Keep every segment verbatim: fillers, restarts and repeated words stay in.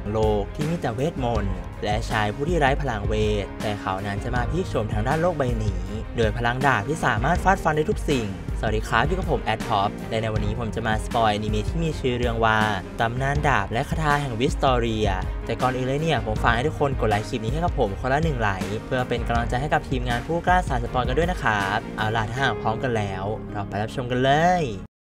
โลกที่มีแต่เวทมนต์และชายผู้ที่ไร้พลังเวทแต่เขานั้นจะมาพลิกโฉมทางด้านโลกใบนี้โดยพลังดาบที่สามารถฟาดฟันได้ทุกสิ่งสวัสดีครับอยู่กับผมแอดท็อปและในวันนี้ผมจะมาสปอยอนิเมะที่มีชื่อเรื่องว่าตำนานดาบและคาถาแห่งวิสตอเรียแต่ก่อนอื่นเลยเนี่ยผมฝากให้ทุกคนกดไลค์คลิปนี้ให้กับผมคนละหนึ่งไลค์เพื่อเป็นกำลังใจให้กับทีมงานผู้กล้าสานสปอยกันด้วยนะครับเอาล่ะถ้าหากพร้อมกันแล้วเราไปรับชมกันเลย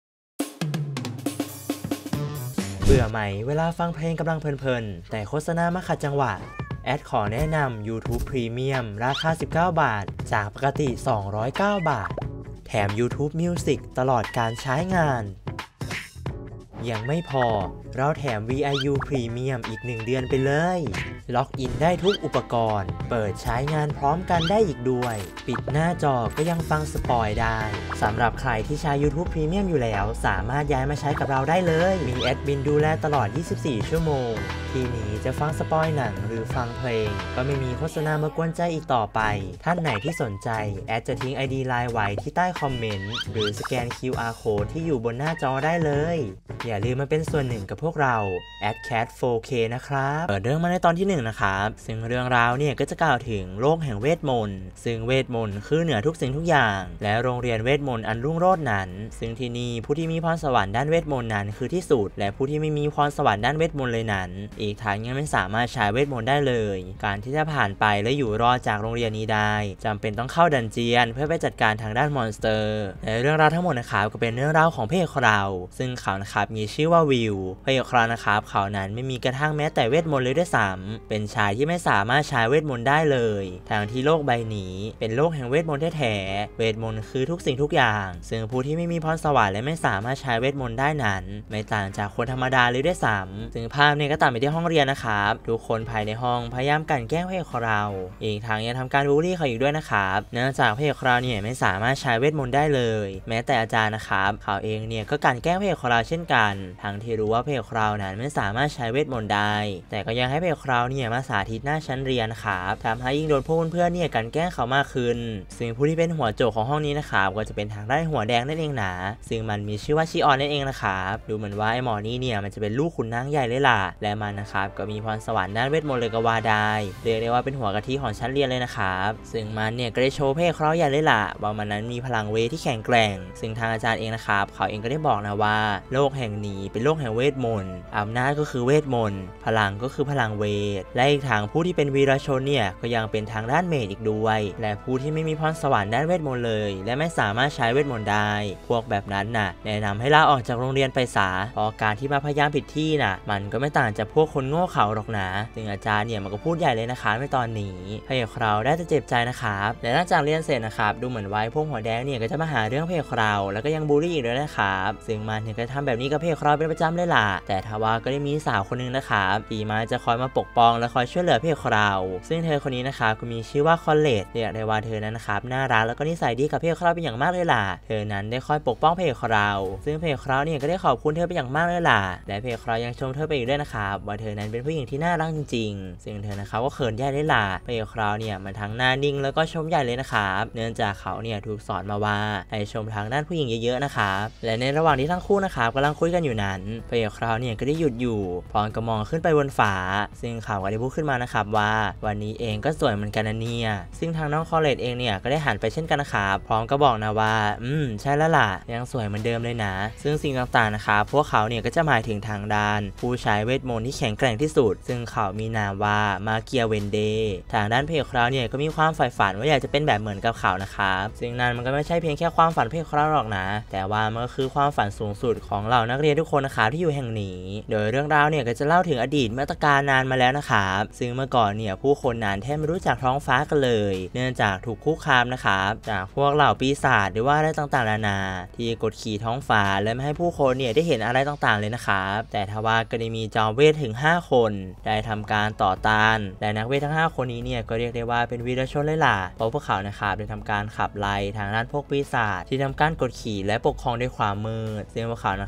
เบื่อไหมเวลาฟังเพลงกำลังเพลินๆแต่โฆษณามาขัดจังหวะแอดขอแนะนำ YouTube Premium ราคาสิบเก้าบาทจากปกติสองร้อยเก้าบาทแถม YouTube Music ตลอดการใช้งานยังไม่พอเราแถม วี ไอ ยู Premium อีกหนึ่งเดือนไปเลยล็อกอินได้ทุกอุปกรณ์เปิดใช้งานพร้อมกันได้อีกด้วยปิดหน้าจอก็ยังฟังสปอยได้สำหรับใครที่ใช้ YouTube Premium อยู่แล้วสามารถย้ายมาใช้กับเราได้เลยมีแอดมินดูแลตลอดยี่สิบสี่ชั่วโมงทีนี้จะฟังสปอยหนังหรือฟังเพลงก็ไม่มีโฆษณามากวนใจอีกต่อไปท่านไหนที่สนใจแอดจะทิ้ง ไอ ดี ไลน์ ไว้ที่ใต้คอมเมนต์หรือสแกน คิว อาร์ Code ที่อยู่บนหน้าจอได้เลยอย่าลืมมาเป็นส่วนหนึ่งกับพวกเรา แอด แคท โฟร์เค นะครับเปิดเรื่องมาในตอนที่หนึ่งนะครับซึ่งเรื่องราวเนี่ยก็จะกล่าวถึงโลกแห่งเวทมนต์ซึ่งเวทมนต์คือเหนือทุกสิ่งทุกอย่างและโรงเรียนเวทมนต์อันรุ่งโรจน์นั้นซึ่งที่นี่ผู้ที่มีพรสวรรค์ด้านเวทมนต์นั้นคือที่สุดและผู้ที่ไม่มีพรสวรรค์ด้านเวทมนต์เลยนั้นอีกทั้งยังไม่สามารถใช้เวทมนต์ได้เลยการที่จะผ่านไปและอยู่รอดจากโรงเรียนนี้ได้จำเป็นต้องเข้าดันเจียนเพื่อไปจัดการทางด้านมอนสเตอร์และเรื่องราวทั้งหมดนะครับก็เป็นเรื่องราวของพระเอกของเราซึ่งเขานะครับมีชื่อว่าวิวพระเอกของเรานะครับเขานั้นไม่มีกระทั่งแม้แต่เวทมนต์เลยด้วยซ้ำเป็นชายที่ไม่สามารถใช้เวทมนต์ได้เลยทางที่โลกใบนี้เป็นโลกแห่งเวทมนต์แท้ๆเวทมนต์คือทุกสิ่งทุกอย่างซึ่งผู้ที่ไม่มีพรสวรรค์และไม่สามารถใช้เวทมนต์ได้นั้นไม่ต่างจากคนธรรมดาเลยด้วยซ้ำซึ่งภาพเนี่ยก็ตัดไปที่ห้องเรียนนะครับทุกคนภายในห้องพยายามกลั่นแกล้งพระเอกของเราอีกทางยังทำการบูลลี่เขาอีกด้วยนะครับเนื่องจากพระเอกของเราเนี่ยไม่สามารถใช้เวทมนต์ได้เลยแม้แต่อาจารย์นะครับเขาเองเนี่ยก็กลั่นแกล้งพระเอกของเราเช่นกันทั้งที่รู้ว่าพระเอกของเรานั้นไม่สามารถใช้เวทมนต์ได้แต่ก็ยังให้พระเอกของเราเนี่ยมาสาธิตหน้าชั้นเรียนครับทำให้ยิ่งโดนพวกเพื่อนๆเนี่ยกลั่นแกล้งเขามากขึ้นซึ่งผู้ที่เป็นหัวโจกของห้องนี้นะครับก็จะเป็นทางด้านหัวแดงนั่นเองนะซึ่งมันมีชื่อว่าชิออนนั่นเองนะครับดูเหมือนว่าไอ้หมอนี่เนี่ยมันจะเป็นลูกขุนนางใหญ่เลยล่ะและมันนะครับก็มีพรสวรรค์ด้านเวทมนต์เลยก็ว่าได้เรียกได้ว่าเป็นหัวกะทิของชั้นเรียนเลยนะครับซึ่งมันเนี่ยก็ได้โชว์เพศเขาใหญ่เลยล่ะว่ามันนั้นมีพลังเวทที่แข็งแกร่งซึ่งทางอาจารย์เองนะครับเขาเองก็ได้บอกนะว่าโลกแห่งนี้เป็นโลกแห่งเวทมนต์อำนาจก็คือเวทมนต์พลังก็คือพลังเวทและอีกทางผู้ที่เป็นวีรชนเนี่ยก็ยังเป็นทางด้านเมจอีกด้วยและผู้ที่ไม่มีพรสวรรค์ด้านเวทมนต์เลยและไม่สามารถใช้เวทมนต์ได้พวกแบบนั้นน่ะแนะนำให้ลาออกจากโรงเรียนไปซะเพราะการที่มาพยายามผิดที่น่ะมันก็ไม่ต่างจากพวกคนโง่เขลาหรอกนะซึ่งอาจารย์เนี่ยมันก็พูดใหญ่เลยนะคะในตอนนี้พระเอกเราได้จะเจ็บใจนะครับและหลังจากเรียนเสร็จนะครับดูเหมือนว่าพวกหัวแดงเนี่ยก็จะมาหาเรื่องพระเอกเราแล้วก็ยังบูลลี่อีกด้วยนะครับซึ่งมันเนี่ยก็ทำแบบนี้กับพระเอกเราเป็นประจำเลยล่ะแต่ทว่าก็ได้มีสาวคนนึงนะครับที่มาจะคอยมาปกป้องและคอยช่วยเหลือพระเอกเราซึ่งเธอคนนี้นะครับก็มีชื่อว่าคอนเลดเรียกได้ว่าเธอนั้นนะครับน่ารักแล้วก็นิสัยดีกับพระเอกเราเป็นอย่างมากเลยล่ะเธอนั้นได้คอยปกป้องพระเอกเราซึ่งพระเอกเราเนี่ยก็ได้ขอบคุณเธอเป็นอย่างมากเลยล่ะและพระเอกเรายังชมเธอไปอีกด้วยนะครับว่าเธอนั้นเป็นผู้หญิงที่น่ารักจริงๆซึ่งเธอนะครับก็เขินใหญ่เลยล่ะพระเอกเราเนี่ยมันทั้งหน้านิ่งแล้วก็ชมใหญ่เลยนะครับเนื่องจากเขาเนี่ยถูกสอนมาว่าให้ชมทางด้านผู้หญิงเยอะๆนะครับและในระหว่างที่ทั้งคู่นะครับกำลังคุยกันอยู่นั้นพระเอกเราเนี่ยก็ได้หยุดอยู่พร้อมกับมองขึ้นไปบนฟ้าซึ่งเขาก็ได้พูดขึ้นมานะครับว่าวันนี้เองก็สวยเหมือนกันนะเนี่ยซึ่งทางน้องคอเลดเองเนี่ยก็ได้หันไปเช่นกันนะครับพร้อมกับบอกนะว่าอืมใช่แล้วล่ะยังสวยเหมือนเดิมเลยนะซึ่งสิ่งต่างๆนะครับพวกเขาเนี่ยก็จะหมายถึงทางด้านผู้ใช้เวทมนต์ที่แข็งแกร่งที่สุดซึ่งเขามีนามว่ามาเกียเวนเดทางด้านเพจเราเนี่ยก็มีความใฝ่ฝันว่าอยากจะเป็นแบบเหมือนกับเขานะครับซึ่งนั้นมันก็ไม่ใช่เพียงแค่ความฝันเพจเราหรอกนะแต่ว่ามันก็คือความฝันสูงสุดของเหล่านักเรียนทุกคนนะครับที่อยู่แห่งนี้โดยเรื่องราวเนี่ยก็จะเล่าถึงอดีตเมื่อตการนานมาแล้วนะครับซึ่งเมื่อก่อนเนี่ยผู้คนนั้นแทบไม่รู้จักท้องฟ้ากันเลยเนื่องจากถูกคุกคามนะครับจากพวกเหล่าปีศาจหรือว่าอะไรต่างๆนานาที่กดขี่ท้องฟ้าและไม่ให้ผู้คนเนี่ยได้เห็นอะไรต่างๆเลยนะครับแต่ทว่าก็ได้มีจอมเวทถึงห้าคนได้ทำการต่อต้านและนักเวททั้งห้าคนนี้เนี่ยก็เรียกได้ว่าเป็นวีรชนเลยล่ะเพราะพวกเขานะครับได้ทำการขับไล่ทางด้านพวกปีศาจที่ทำการกดขี่และปกครองด้วยความมืดซึ่งพวกเขานะครับก็ท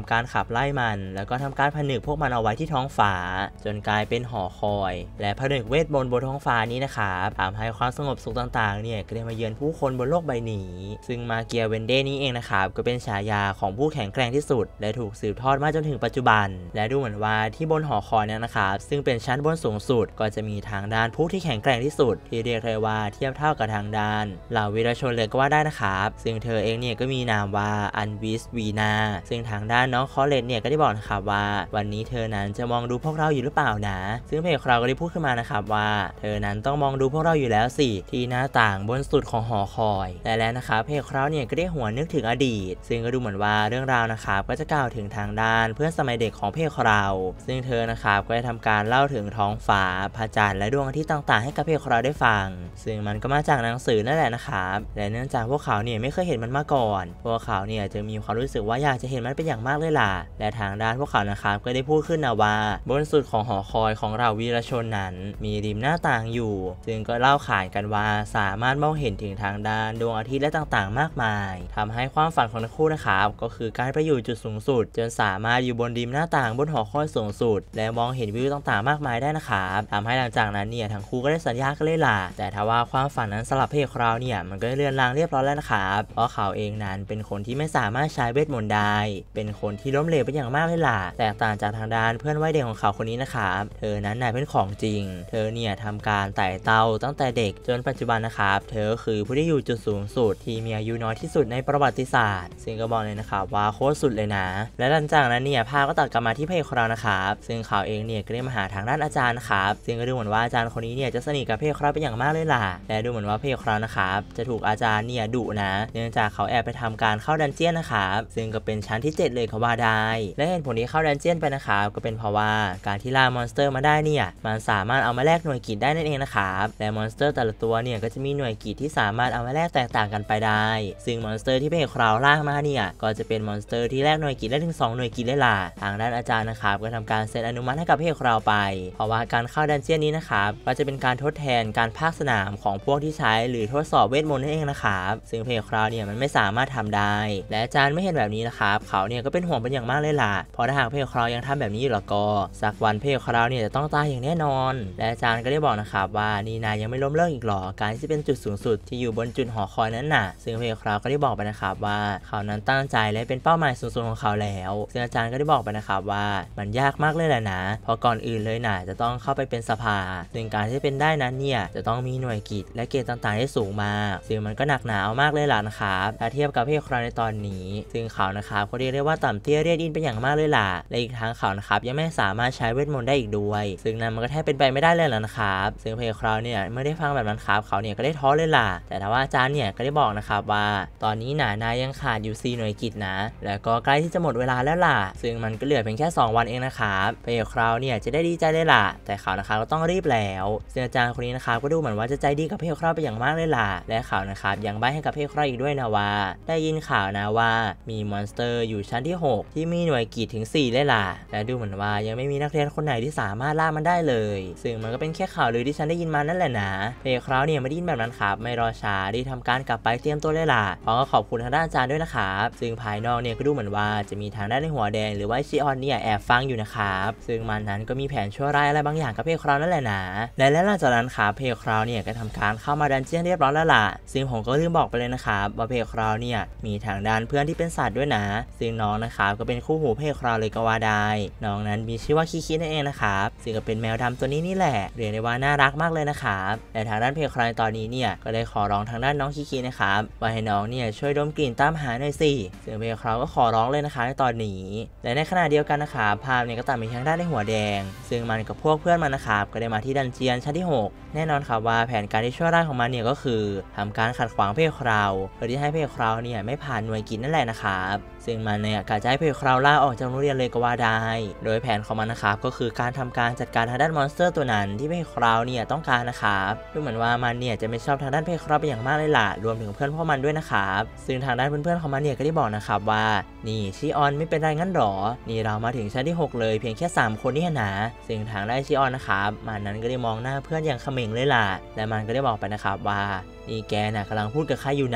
ำการขับไล่มันแล้วก็ทำการผนึกพวกมันเอาไว้ที่ท้องฟ้าจนกลายเป็นหอคอยและผนึกเวทมนต์บนท้องฟ้านี้นะครับทำให้ความสงบสุขต่างๆเนี่ยก็ได้มาเยือนผู้คนบนโลกใบนี้ซึ่งมาเกียเวนเดนี้เองนะครับก็เป็นฉายาของผู้แข็งแกร่งที่สุดและถูกสืบทอดมาจนถึงปัจจุบันและดูเหมือนว่าที่บนหอคอยเนี่ยนะครับซึ่งเป็นชั้นบนสูงสุดก็จะมีทางด้านผู้ที่แข็งแกร่งที่สุดที่เรียกได้ว่าเทียบเท่ากับทางด้านเหล่าวีรชนเลยก็ว่าได้นะครับซึ่งเธอเองเนี่ยก็มีนามว่าอันวิสวีนาซึ่งทางด้านน้องคอเลตเนี่ยก็ได้บอกนะครับว่าวันนี้เธอนั้นจะมองดูพวกเราอยู่หรือเปล่านะซึ่งเพจเราก็ได้พูดขึ้นมานะครับว่าเธอนั้นต้องมองดูพวกเราอยู่แล้วสิที่หน้าต่างบนสุดของหอคอยและแล้วนะครับเพจเราเนี่ยก็ได้หวนนึกถึงอดีตซึ่งก็ดูเหมือนว่าเรื่องราวนะครับก็จะกล่าวถึงทางด้านเพื่อนสมัยเด็กของเพจเราซึ่งเธอนะครับก็ได้ทำการเล่าถึงท้องฟ้าพระจันทร์และดวงอาทิตย์ต่างๆให้กับเพจเราได้ฟังซึ่งมันก็มาจากหนังสือนั่นแหละนะครับและเนื่องจากพวกเขาเนี่ยไม่เคยเห็นมันมาก่อนพวกเขาเนี่ยจะมีความรู้สึกว่าอยากจะเห็นมันเป็นอย่างมากเลยล่ะและทางด้านพวกเขานะครับก็ได้พูดขึ้นนะว่าบนสุดของหอคอยของเราวีรชนนั้นมีริมหน้าต่างอยู่ซึ่งก็เล่าขานกันว่าสามารถมองเห็นถึงทางด้านดวงอาทิตย์และต่างๆมากมายทำให้ความฝันของทั้งคู่นะครับก็คือการไปอยู่จุดสูงสุดจนสามารถอยู่บนริมหน้าต่างบนหอคอยสูงสุดและมองเห็นวิวต่างๆมากมายได้นะครับทำให้หลังจากนั้นเนี่ยทั้งคู่ก็ได้สัญญากันเลยล่ะแต่ถ้าว่าความฝันนั้นสลับเพศเราเนี่ยมันก็เลื่อนลางเรียบร้อยแล้วนะครับเพราะเขาเองนั้นเป็นคนที่ไม่สามารถใช้เวทมนต์ได้เป็นคนที่ล้มเหลวเป็นอย่างมากเลยล่ะแตกต่างจากทางด้านเพื่อนวัยเด็กของเขาคนนี้นะครับเธอนั้นน่ะเป็นของจริงเธอเนี่ยทำการไต่เต้าตั้งแต่เด็กจนปัจจุบันนะครับเธอคือผู้ที่อยู่จุดสูงสุดที่มีอายุน้อยที่สุดในประวัติศาสตร์ซึ่งก็บอกเลยนะครับว่าโคตรสุดเลยนะและหลังจากนั้นเนี่ยภาพก็ตัดกลับมาที่เพจของเรานะครับซึ่งเขาเองเนี่ยก็ได้มาหาทางด้านอาจารย์ครับซึ่งก็ดูเหมือนว่าอาจารย์คนนี้เนี่ยจะสนิทกับเพจของเราเป็นอย่างมากเลยล่ะและดูเหมือนว่าเพจของเรานะครับจะถูกอาจารย์เนี่ยดุนะเนื่องจากเขาแอบไปทำการเข้าดันเจี้ยนนะครับซึ่งก็เป็นชั้นที่เจ็ดเลยก็ว่าได้และเหตุผลที่เข้าดันเจี้ยนไปนะครับก็เป็นเพราะว่าการที่ล่ามอนสเตอร์มาได้เนี่ยมันสามารถเอามาแลกหน่วยกิจได้นั่นเองนะครับและมอนสเตอร์แต่ละตัวเนี่ยก็จะมีหน่วยกิจที่สามารถเอามาแลกแตกต่างกันไปได้ซึ่งมอนสเตอร์ที่เพจของเราล่ามาเนี่ยก็จะเป็นมอนสเตอร์ที่แลกหน่วยกิจได้ถึงสองหน่วยกิจเลยล่ะทางด้านอาจารย์นะครับก็ทำการเซ็นอนุมัติให้กับเพจของเราไปเพราะว่าการเข้าดันเจี้ยนนี้นะครับก็จะเป็นการทดแทนการภาคสนามของพวกที่ใช้หรือทดสอบเวทมนต์นั่นเองนะครับซึ่งเพจของเราเนี่ยมันไม่สามารถทำได้และอาจารย์ไม่เห็นแบบนี้นะครับเขาเนี่ยก็เป็นห่วงเป็นอย่างมากเลยล่ะเพราะถ้าหากเพจของเรายังทำแบบนี้อยู่แล้วก็สักวันเพจของเราเนี่ยจะต้องตายอย่างแน่นอนและอาจารย์ก็ได้บอกนะครับว่านี่นายยังไม่ล้มเลิกอีกหรอการที่เป็นจุดสูงสุดที่อยู่บนจุดหอคอยนั้นน่ะซึ่งเพจของเราก็ได้บอกไปนะครับว่าเขานั้นตั้งใจและเป็นเป้าหมายสูงสุดของเขาแล้วซึ่งอาจารย์ก็ได้บอกไปนะครับว่ามันยากมากเลยแหละนะเพราะก่อนอื่นเลยน่ะจะต้องเข้าไปเป็นสภาซึ่งการที่เป็นได้นั้นเนี่ยจะต้องมีหน่วยกิจและเกณฑ์ต่างๆที่สูงมากซึ่งมันก็หนักหนามากเลยล่ะนะครับถ้าเทียบกับเพจของเราในตอนนี้ซึ่งเขานะครับก็เรียกได้ว่าต่ำเตี้ยเรียดอินเป็นอย่างมากเลยล่ะและอีกทั้งเขานะครับยังไม่สามารถใช้เวทมนต์ได้อีกด้วยซึ่งนั้นมันก็แทบเป็นไปไม่ได้เลยล่ะนะครับซึ่งเพจของเราเนี่ยเมื่อได้ฟังแบบนั้นครับเขาเนี่ยก็ได้ท้อเลยล่ะแต่ถ้าว่าอาจารย์เนี่ยก็ได้บอกนะครับว่าตอนนี้หนานายยังขาดอยู่สี่หน่วยกิจนะแล้วก็ใกล้ที่จะหมดเวลาแล้วล่ะซึ่งมันก็เหลือเพียงแค่สองวันเองนะครับเพจของเราเนี่ยจะได้ดีใจเลยล่ะแต่เขานะครับก็ต้องรีบแล้วซึ่งอาจารย์คนนี้นะครับก็ดูเหมือนว่าจะใจดีกับเพจของเราเป็นอย่างมากเลยล่ะและเขานะครับยังใบ้ให้กับเพจของเราอีกด้วยนะว่าได้ยินข่าวนะว่ามีมอนสเตอร์อยู่ชั้นที่หกที่มีหน่วยกิจถึงสี่เลยล่ะและดูเหมือนว่ายังไม่มีนักเรียนคนไหนที่สามารถล่ามันได้เลยซึ่งมันก็เป็นแค่ข่าวลือที่ฉันได้ยินมานั่นแหละนะเพจของเราเนี่ยไม่ได้ยินแบบนั้นครับไม่รอช้าได้ทำการกลับไปเตรียมตัวเลยล่ะพร้อมกับขอบคุณทางด้านอาจารย์ด้วยนะครับซึ่งภายนอกเนี่ยก็ดูเหมือนว่าจะมีทางด้านในหัวแดงหรือว่าชิออนเนี่ยแอบฟังอยู่นะครับซึ่งมันนั้นก็มีแผนชั่วร้ายอะไรบางอย่างกับเพจของเรานั่นแหละนะและหลังจากนั้นครับเพจของเราเนี่ยก็ทำการเข้ามาดันเจี้ยนเรียบร้อยแล้วล่ะซึ่งผมก็ลืมบอกไปเลยนะครับว่าเพจของเราเนี่ยมีทางด้านเพื่อนที่เป็นสัตว์ด้วยนะซึ่งน้องนะครับก็เป็นคู่หูเพจของเราเลยก็ว่าได้น้องนั้นมีชื่อว่าคิคินั่นเองนะครับซึ่งก็เป็นแมวดำตัวนี้นี่แหละเรียกได้ว่าน่ารักมากเลยนะครับแต่ทางด้านเพจของเราตอนนี้เนี่ยก็ได้ขอร้องทางด้านน้องคิคินะครับว่าให้น้องเนี่ยช่วยดมกลิ่นตามหาหน่อยสิซึ่งเพจของเราก็ขอร้องเลยนะคะในตอนนี้และในขณะเดียวกันนะครับภาพเนี่ยก็ตัดไปทางด้านในหัวแดงซึ่งมันกับพวกเพื่อนมันนะครับก็ได้มาที่ดันเจียนชั้นที่หกแน่นอนครับว่าแผนการที่ชั่วร้ายของมันเนี่ยก็คือทำการขัดขวางเพจของเราเพื่อที่ให้เพจของเราเนี่ยไม่ผ่านหน่วยกิจนั่นแหละนะครับซึ่งมันเนี่ยกะจะให้เพจของเราล่าออกจากโรงเรียนเลยก็ว่าได้โดยแผนของมันนะครับก็คือการทำการจัดการทางด้านมอนสเตอร์ตัวนั้นที่เพจของเราเนี่ยต้องการนะครับดูเหมือนว่ามันเนี่ยจะไม่ชอบทางด้านเพจของเราเป็นอย่างมากเลยล่ะรวมถึงเพื่อนพวกมันด้วยนะครับซึ่งทางด้านเพื่อนๆของมันเนี่ยก็ได้บอกนะครับว่านี่ชิออนไม่เป็นไรงั้นหรอนี่เรามาถึงชั้นที่หกเลยเพียงแค่สามคนนี่นะซึ่งทางด้านชิออนนะครับมันนั้นก็ได้มองหน้าเพื่อนอย่างเขม็งเลยล่ะและมันก็ได้บอกไปนะครับว่านี่แกน่ะกำลังพูดกับใครอยู่น่ะ ซ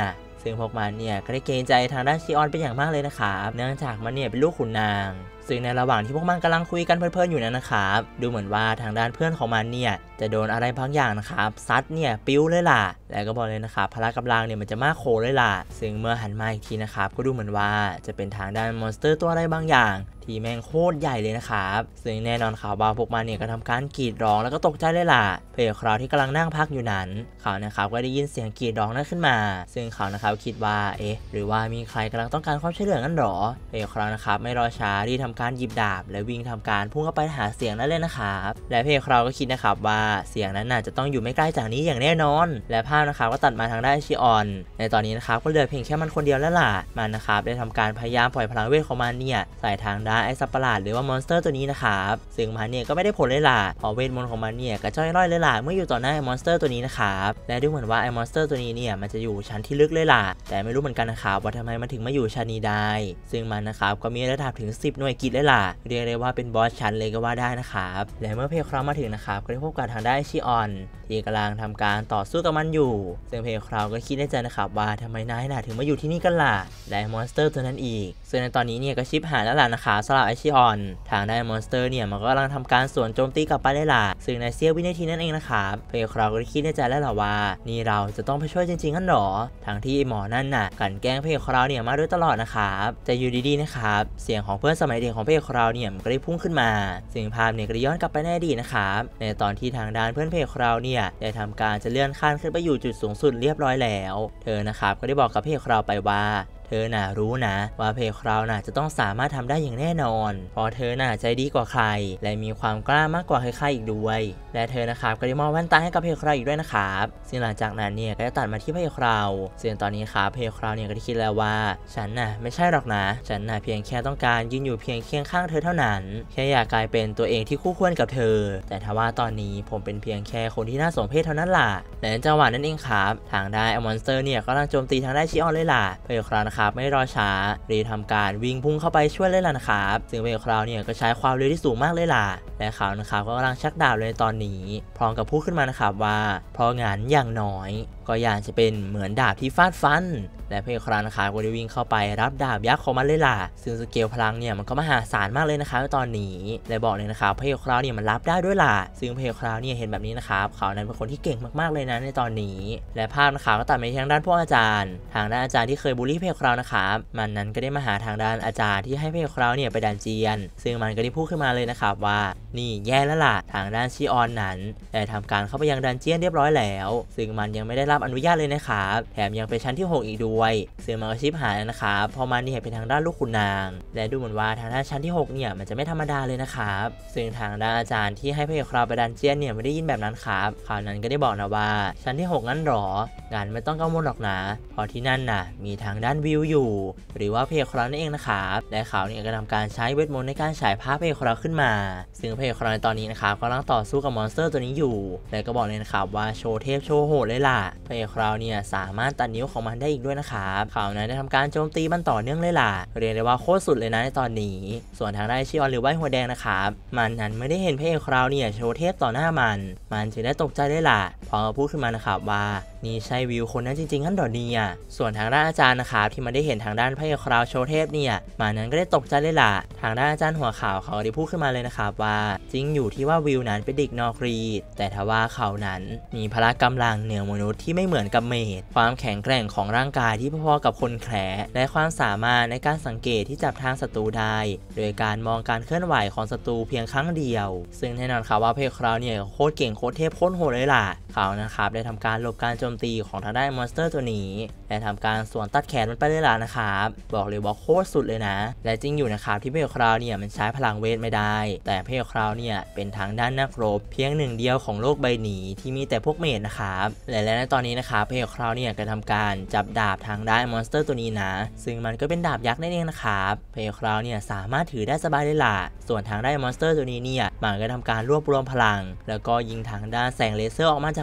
ซึ่งพวกมันเนี่ยก็ได้เกรงใจทางด้านชิออนเป็นอย่างมากเลยนะครับเนื่องจากมันเนี่ยเป็นลูกขุนนางซึ่งในระหว่างที่พวกมันกำลังคุยกันเพลินๆอยู่นั้นนะครับดูเหมือนว่าทางด้านเพื่อนของมันเนี่ยจะโดนอะไรบางอย่างนะครับซัดเนี่ยปิ้วเลยล่ะแล้วก็บอกเลยนะครับพละกำลังเนี่ยมันจะมากโคเลยล่ะซึ่งเมื่อหันมาอีกทีนะครับก็ดูเหมือนว่าจะเป็นทางด้านมอนสเตอร์ตัวอะไรบางอย่างที่แม่งโคตรใหญ่เลยนะครับซึ่งแน่นอนข่าวว่าพวกมันเนี่ยก็ทำการกรีดร้องแล้วก็ตกใจเลยล่ะเพลคราวที่กำลังนั่งพักอยู่นั้นเขานะครับก็ได้ยินเสียงกรีดร้องนั้นขึ้นมาซึ่งเขานะครับคิดว่าเอ๊ะหรือว่ามีใครกำลังต้องการความช่วยเหลืองั้นหรอเพลคราวนะครับไม่รอช้าที่ทำการหยิบดาบและวิ่งทำการพุ่งเข้าไปหาเสียงนั้นเลยนะครับและเพลคราวก็คิดนะครับว่าเสียงนั้นน่าจะต้องอยู่ไม่ไกลจากนี้อย่างแน่นอนและภาพนะครับก็ตัดมาทางด้านชิออนในตอนนี้นะครับก็เหลือเพียงแค่มันคนเดียวแล้วล่ะมันนะครับได้ทำการพยายามปล่อยพลังเวทของมันเนี่ยใส่ทางด้านไอ้สัตว์ประหลาดหรือว่ามอนสเตอร์ตัวนี้นะครับซึ่งมันเนี่ยก็ไม่ได้ผลเลยล่ะเพราะเวทมนต์ของมันเนี่ยก็จ้อยร่อยเลยล่ะเมื่ออยู่ต่อหน้าไอ้มอนสเตอร์ตัวนี้นะครับและดูเหมือนว่าไอ้มอนสเตอร์ตัวนี้เนี่ยมันจะอยู่ชั้นที่ลึกเลยล่ะแต่ไม่รู้เหมือนกันนะครับว่าทำไมมันถึงมาอยู่ชั้นนี้ได้ซึ่งมันนะครับก็มีระดับถึงสิบหน่วยกิจเลยล่ะเรียกได้ว่าเป็นบอสชั้นเลยก็ว่าได้นะครับและเมื่อเพลคราวมาถึงนะครับก็ได้พบกับทางด้านชิออนที่กำลังทำการต่อสู้กับมันอยู่ซึ่งเพลคราวก็คิดในใจนะครับว่าทำไมนายน่ะถึงมาอยู่ที่นี่กันล่ะและมอนสเตอร์ตัวนั้นอีกซึ่งในตอนนี้เนี่ยก็ชิปหายแล้วล่ะนะคะสำหรับไอชิออนทางด้านมอนสเตอร์เนี่ยมันก็กำลังทำการสวนโจมตีกลับไปเลยล่ะซึ่งในเสี้ยววินาทีนั่นเองนะครับเพลคราวก็คิดในใจแล้วล่ะว่านี่เราจะต้องไปช่วยจริงๆงั้นหรอทางที่หมอนั่นน่ะกันแกล้งเพลคราวเนี่ยมาโดยตลอดนะครับแต่อยู่ดีๆนะครับเสียงของเพื่อนสมัยเด็กของเพลคราวเนี่ยมันก็ได้พุ่งขึ้นมาซึ่งภาพเนี่ยก็ย้อนกลับไปในอดีตนะครับในตอนที่ทางด้านเพื่อนเพลคราวเนี่ยได้ทำการจะเลื่อนขั้นขึ้นไปอยู่จุดสูงสุดเรียบร้อยแล้วเธอนะครับก็ได้บอกกับเพลคราวไปว่าเธอน่ะรู้นะว่าเพลคราวน่ะจะต้องสามารถทำได้อย่างแน่นอนเพราะเธอน่ะใจดีกว่าใครและมีความกล้ามากกว่าใครๆอีกด้วยและเธอนะครับก็ได้มอบแว่นตาให้กับเพลคราวอีกด้วยนะครับซึ่งหลังจากนั้นเนี่ยก็จะตัดมาที่เพลคราวซึ่งตอนนี้ครับเพลคราวเนี่ยก็ได้คิดแล้วว่าฉันน่ะไม่ใช่หรอกนะฉันน่ะเพียงแค่ต้องการยืนอยู่เพียงเคียงข้างเธอเท่านั้นแค่อยากกลายเป็นตัวเองที่คู่ควรกับเธอแต่ถ้าว่าตอนนี้ผมเป็นเพียงแค่คนที่น่าสมเพชเท่านั้นล่ะและในจังหวะนั้นเองครับทางได้มอนสเตอร์เนี่ยก็กำลังโจมตีทางได้ชิออนเลยล่ะเพลคราวนะครับไม่รอช้ารีทำการวิ่งพุ่งเข้าไปช่วยเลยล่ะนะครับซึ่งเพลคราวเนี่ยก็ใช้ความเร็วที่สูงมากเลยล่ะและเขานะครับก็กำลังชักดาบเลยตอนนี้พร้อมกับพูดขึ้นมานะครับว่าเพราะงั้นอย่างน้อยก็อยากจะเป็นเหมือนดาบที่ฟาดฟันและเพลคราวนะครับก็ได้วิ่งเข้าไปรับดาบยักษ์ของมันเลยล่ะซึ่งสเกลพลังเนี่ยมันก็มหาศาลมากเลยนะครับตอนนี้และบอกเลยนะครับเพลคราวเนี่ยมันรับได้ด้วยล่ะซึ่งเพลคราวเนี่ยเห็นแบบนี้นะครับเขานั้นเป็นคนที่เก่งมากๆเลยนะในตอนนี้และภาพนะครับก็ตัดไปทางด้านพวกอาจารย์ทางด้านอาจารย์ที่เคยบูลลี่เพลคราวนะครับมันนั้นก็ได้มาหาทางด้านอาจารย์ที่ให้เพลคราวเนี่ยไปดันเจียนซึ่งมันก็ได้พูดขึ้นมาเลยนะครับว่านี่แย่แล้วล่ะทางด้านชิออนนั้นได้ทำการเข้าไปยังดันเจียนเรียบร้อยแล้วซึ่งมันยังไม่ได้รับอนุญาตเลยนะครับแถมยังเป็นชั้นที่หกอีกด้วยซึ่งมันก็ชิปหายนะครับพอมันเนี่ยเป็นทางด้านลูกขุนนางและดูเหมือนว่าทางด้านชั้นที่หกเนี่ยมันจะไม่ธรรมดาเลยนะครับซึ่งทางด้านอาจารย์ที่ให้เพลคราวไปดันเจียนเนี่ยไม่ได้ยินแบบนั้นครับคราวนั้นก็ได้บอกนะว่าชั้นที่หกงั้นหรองานไม่ต้องกังวลหรอกนะเพราะที่นั่นน่ะมีทางด้านวิวอยู่หรือว่าเพลคราวนั่นเองนะครับและเขาเนี่ยก็ทำการใช้เวทมนต์ในการฉายภาพเพลคราวขึ้นมาซึ่งเพลคราวในตอนนี้นะครับกำลังต่อสู้กับมอนสเตอร์ตัวนี้อยู่และก็บอกเลยนะครับว่าโชว์เทพโชว์โหดเลยล่ะเพลคราวเนี่ยสามารถตัดนิ้วของมันได้อีกด้วยนะครับเขานั้นได้ทำการโจมตีมันต่อเนื่องเลยล่ะเรียกได้ว่าโคตรสุดเลยนะในตอนนี้ส่วนทางด้านชิออนหรือว่าหัวแดงนะครับมันนั้นไม่ได้เห็นเพลคราวเนี่ยโชว์เทพต่อหน้ามันมันจึงได้ตกใจเลยล่ะพอพูดขึ้นมานะครับว่านี่ใช่วิวคนนั้นจริงๆงั้นหรอเนี่ยส่วนทางด้านอาจารย์นะครับที่มันได้เห็นทางด้านเพลคราวโชว์เทพเนี่ยมันนั้นก็ได้ตกใจเลยล่ะทางด้านอาจารย์หัวขาวเขาได้พูดขึ้นมาเลยนะครับว่าจริงอยู่ที่ว่าวิวนั้นเป็นเด็กนอกรีดแต่ถ้าว่าเขานั้นมีพละกำลังเหนือมนุษย์ที่ไม่เหมือนกับเมธความแข็งแกร่งของร่างกายที่พอๆกับคนแขะและความสามารถในการสังเกตที่จับทางศัตรูได้โดยการมองการเคลื่อนไหวของศัตรูเพียงครั้งเดียวซึ่งแน่นอนครับว่าเพลคราวเนี่ยโคตรเก่งโคตรเทพโคตรโหดเลยล่ะเขานะครับได้ทำการหลบการโจมตีของทางด้านมอนสเตอร์ตัวนี้และทำการสวนตัดแขนมันไปเลยล่ะนะครับบอกเลยว่าโคตรสุดเลยนะและจริงอยู่นะครับที่เพลคราวเนี่ยมันใช้พลังเวทไม่ได้แต่เพลคราวเนี่ยเป็นทางด้านนักรบเพียงหนึ่งเดียวของโลกใบนี้ที่มีแต่พวกเมธนะครับและและในตอนนี้นะครับเพลคราวเนี่ยก็ทำการจับดาบทางด้านมอนสเตอร์ตัวนี้นะซึ่งมันก็เป็นดาบยักษ์นั่นเองนะครับเพลคราวเนี่ยสามารถถือได้สบายเลยล่ะส่วนทางด้านมอนสเตอร์ตัวนี้เนี่ยมันก็ทำการรวบรวมพลังแล้วก็ยิงทางด้านแสงเลเซอร์ออกมาจาก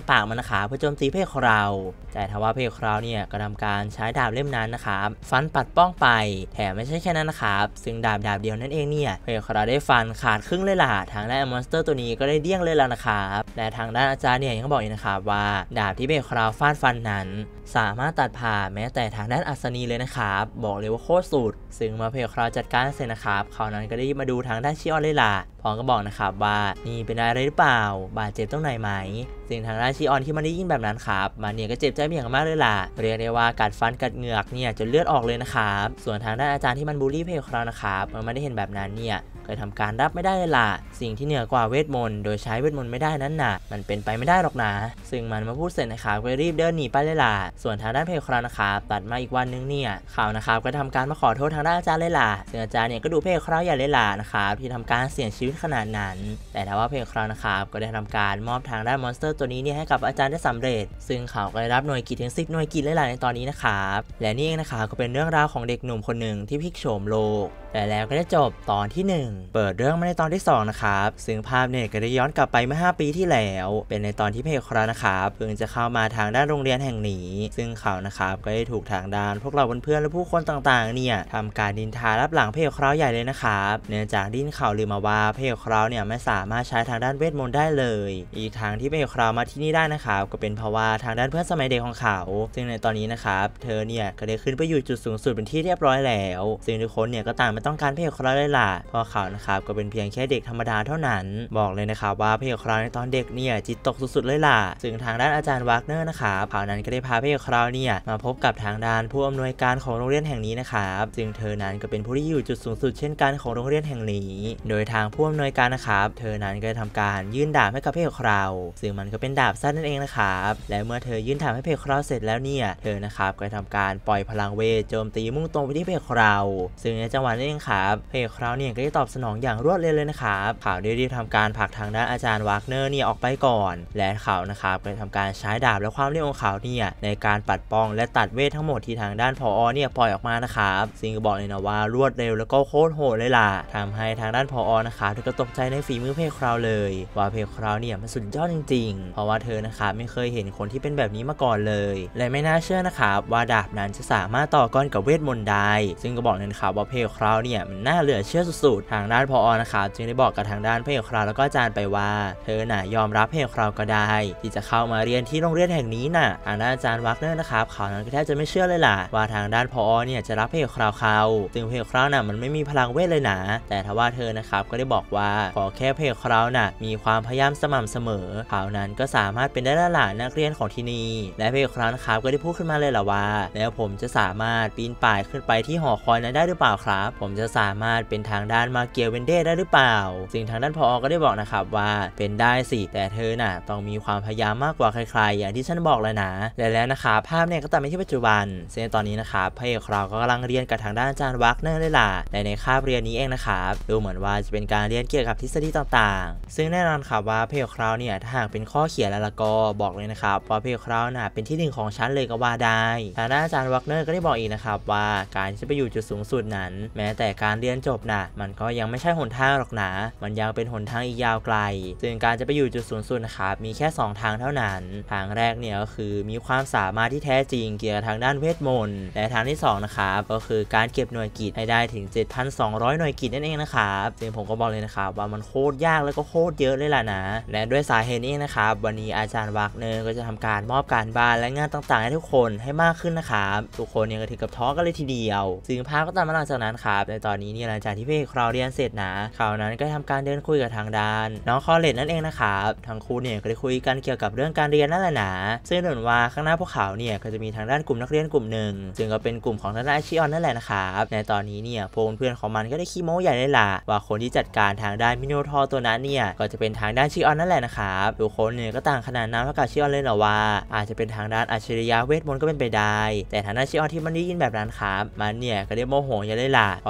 จากปากมันนะคะเพื่อโจมตีเพศของเราแต่ทว่าเพศของเราเนี่ยก็ทำการใช้ดาบเล่มนั้นนะครับฟันปัดป้องไปแถมไม่ใช่แค่นั้นนะครับซึ่งดาบดาบเดียวนั่นเองเนี่ยเพศของเราได้ฟันขาดครึ่งเลยล่ะทางด้านมอนสเตอร์ตัวนี้ก็ได้เดี้ยงเลยแล้วนะครับและทางด้านอาจารย์เนี่ยยังบอกอีกนะครับว่าดาบที่เพศของเราฟาดฟันนั้นสามารถตัดผ่าแม้แต่ทางด้านอัศนีเลยนะครับบอกเลยว่าโคตรสุดซึ่งเมื่อเพศของเราจัดการเสร็จนะครับเขานั้นก็ได้มาดูทางด้านชิออนเลยล่ะพร้อมก็บอกนะครับว่านี่เป็นอะไรหรือเปล่าบาดเจ็บตรงไหนไหมซึ่งทางด้านชิออนที่มันได้ยินแบบนั้นครับมันเนี่ยก็เจ็บใจเป็นอย่างมากเลยล่ะเรียกได้ว่ากัดฟันกัดเหงือกเนี่ยจนเลือดออกเลยนะครับส่วนทางด้านอาจารย์ที่มันบูลลี่เพศของเรานะครับมันไม่ได้เห็นแบบนั้นเนี่ยเคยทำการรับไม่ได้เลยล่ะสิ่งที่เหนือกว่าเวทมนต์โดยใช้เวทมนต์ไม่ได้นั้นน่ะมันเป็นไปไม่ได้หรอกนะซึ่งมันมาพูดเสร็จนะครับก็รีบเดินหนีไปเลยล่ะส่วนทางด้านเพศของเรานะครับตัดมาอีกวันนึงเนี่ยเขานะครับก็ทำการมาขอโทษทางด้านอาจารย์เลยล่ะซึ่งอาจารย์เนี่ยก็ดูเพศของเราอย่าเลยล่ะนะครับที่ทำการเสี่ยงชีวิตขนาดนั้นแต่ถ้าว่าเพศของเรานะครับก็ได้ทำการมอบทางด้านมอนสเตอร์ตัวนี้เนี่ยให้กับอาจารย์ได้สำเร็จซึ่งเขาก็ได้รับหน่วยกิจถึงสิบหน่วยกิจเลยล่ะในตอนนี้นะครับและนี่เองนะคะก็เป็นเรื่องราวของเด็กหนุ่มคนหนึ่งที่พลิกโฉมโลกแต่แล้วก็ได้จบตอนที่หนึ่งเปิดเรื่องมาในตอนที่สองนะครับซึ่งภาพเนี่ยก็ได้ย้อนกลับไปเมื่อห้าปีที่แล้วเป็นในตอนที่เพจของเรานะครับเพิ่งจะเข้ามาทางด้านโรงเรียนแห่งนี้ซึ่งเขานะครับก็ได้ถูกทางด้านพวกเราเพื่อนๆและผู้คนต่างๆเนี่ยทำการดินทารับหลังเพจของเราใหญ่เลยนะครับเนื่องจากดิ้นข่าวลือมาว่าเพจของเราเนี่ยไม่สามารถใช้ทางด้านเวทมนต์ได้เลยอีกทางที่เพจของเรามาที่นี่ได้นะครับก็เป็นเพราะว่าทางด้านเพื่อนสมัยเด็กของเขาซึ่งในตอนนี้นะครับเธอเนี่ยก็ได้ขึ้นไปอยู่จุดสูงสุดเป็นที่เรียบร้อยแล้วซึ่งทุกคนเนี่ยก็ต่างไม่ต้องการเพจของเราเลยล่ะเพราะเขานะครับก็เป็นเพียงแค่เด็กธรรมดาเท่านั้นบอกเลยนะครับว่าเพจของเราในตอนเด็กเนี่ยจิตตกสุดๆเลยล่ะซึ่งทางด้านอาจารย์วากเนอร์นะครับเขานั้นก็ได้พาเพจของเราเนี่ยมาพบกับทางด้านผู้อำนวยการของโรงเรียนแห่งนี้นะครับซึ่งเธอนั้นก็เป็นผู้ที่อยู่จุดสูงสุดเช่นกันของโรงเรียนแห่งนี้โดยทางผู้อำนวยการนะครับเธอนั้นก็ได้ทำการยื่นดาบให้กับเพจของเราซึ่งมันก็เป็นดาบสั้นนั่นเองนะครับและเมื่อเธอยื่นดาบให้เพจของเราเสร็จแล้วเนี่ยเธอนะครับก็ทำการปล่อยพลังเวทโจมตีมุ่งตรงไปที่เพจของเราซึ่งในจังหวะนี้เองครับเพจของเราเนี่ยก็ได้ตอบสนองอย่างรวดเร็วเลยนะครับเขาได้รีบทำการผลักทางด้านอาจารย์วากเนอร์เนี่ยออกไปก่อนและเขานะครับก็ทำการใช้ดาบและความเร็วของเขาเนี่ยในการปัดป้องและตัดเวททั้งหมดที่ทางด้านผอเนี่ยปล่อยออกมานะครับซึ่งก็บอกเลยนะว่ารวดเร็วแล้วก็โคตรโหดเลยล่ะทำให้ทางด้านผอนะครับเธอก็ตกใจในฝีมือเพจของเราเลยว่าเพจของเราเนี่ยมันสุดยอดจริงๆเพราะว่าเธอนะครับไม่เคยเห็นคนที่เป็นแบบนี้มาก่อนเลยและไม่น่าเชื่อนะครับว่าดาบนั้นจะสามารถต่อกรกับเวทมนต์ได้ซึ่งก็บอกเลยนะครับว่าเพจของเราเนี่ยมันน่าเหลือเชื่อสุดๆทางด้านผอนะครับจึงได้บอกกับทางด้านเพจของเราแล้วก็อาจารย์ไปว่าเธอน่ะยอมรับเพจของเราก็ได้ที่จะเข้ามาเรียนที่โรงเรียนแห่งนี้น่ะทางด้านอาจารย์วักเนอร์นะครับเขานั้นก็แทบจะไม่เชื่อเลยล่ะว่าทางด้านผอเนี่ยจะรับเพจของเราเข้าซึ่งเพจของเราน่ะมันไม่มีพลังเวทเลยนะแต่ทว่าเธอนะครับก็ได้บอกว่าขอแค่เพจของเราน่ะมีความพยายามสม่ำเสมอเขานั้นก็สามารถเป็นได้หลานนักเรียนของที่นี่และเพจของเรานะครับก็ได้พูดขึ้นมาเลยล่ะว่าแล้วผมจะสามารถปีนป่ายขึ้นไปที่หอคอยนั้นได้หรือเปล่าครับผมจะสามารถเป็นทางด้านมาเกียเวนเดได้หรือเปล่าซึ่งทางด้านผอก็ได้บอกนะครับว่าเป็นได้สิแต่เธอน่ะต้องมีความพยายามมากกว่าใครๆอย่างที่ฉันบอกเลยนะและแล้วนะครับภาพเนี่ยก็ตัดไปที่ปัจจุบันซึ่งตอนนี้นะครับพระเอกเราก็กำลังเรียนกับทางด้านอาจารย์วักเนอร์เลยล่ะและในคาบเรียนนี้เองนะครับดูเหมือนว่าจะเป็นการเรียนเกี่ยวกับทฤษฎีต่างๆซึ่งแน่นอนครับว่าพระเอกเราเนี่ยถ้าหากเป็นข้อเขียนแล้วก็บอกเลยนะครับว่าพระเอกเราน่ะเป็นที่หนึ่งของชั้นเลยก็ว่าได้ทางด้านอาจารย์วักเนอร์ก็ได้บอกอีกนะครับว่าการที่จะไปอยู่จุดสูงสุดนั้นแม้แต่การเรียนจบน่ะมันก็ยังไม่ใช่หนทางหรอกนะมันยังเป็นหนทางอีกยาวไกลซึ่งการจะไปอยู่จุดสูงสุดนะครับมีแค่สองทางเท่านั้นทางแรกเนี่ยก็คือมีความสามารถที่แท้จริงเกี่ยวกับทางด้านเวทมนต์และทางที่สองนะครับก็คือการเก็บหน่วยกิจให้ได้ถึง เจ็ดพันสองร้อย หน่วยกิจนั่นเองนะครับซึ่งผมก็บอกเลยนะครับว่ามันโคตรยากแล้วก็โคตรเยอะเลยล่ะนะและด้วยสาเหตุนี้นะครับวันนี้อาจารย์วากเนอร์ก็จะทำการมอบการบ้านและงานต่างๆให้ทุกคนให้มากขึ้นนะครับทุกคนเนี่ยก็ถึงกับท้อกันเลยทีเดียวซึ่งภาพก็ตามมาหลังจากนั้นครับในตอนนี้เนี่ยหลังจากที่พี่เราเรียนเสร็จนะเขานั้นก็ทำการเดินคุยกับทางด้านน้องคอเลตนั่นเองนะครับทั้งคู่เนี่ยก็ได้คุยกันเกี่ยวกับเรื่องการเรียนนั่นแหละนะซึ่งเหมือนว่าข้างหน้าพวกเขาเนี่ยก็จะมีทางด้านกลุ่มนักเรียนกลุ่มหนึ่งซึ่งก็เป็นกลุ่มของทางด้านชิออนนั่นแหละนะครับในตอนนี้เนี่ยพวกเพื่อนของมันก็ได้ขี้โม้ใหญ่เลยล่ะว่าคนที่จัดการทางด้านมิโนทอร์ตัวนั้นเนี่ยก็จะเป็นทางด้านชิออนนั่นแหละนะครับทุกคนเนี่ยก็ต่างขนาดน้ำเท่ากับชิออนเลยเหรอว่าอาจจะเป็นทางด้านอัจฉริยะเวทมนต์ก็เป็นไปได้แต่ทางด้านชิออนที่มันได้ยินแบบนั้นครับมันเนี่ยก็ได้โมโหใหญ่เลยล่ะพอ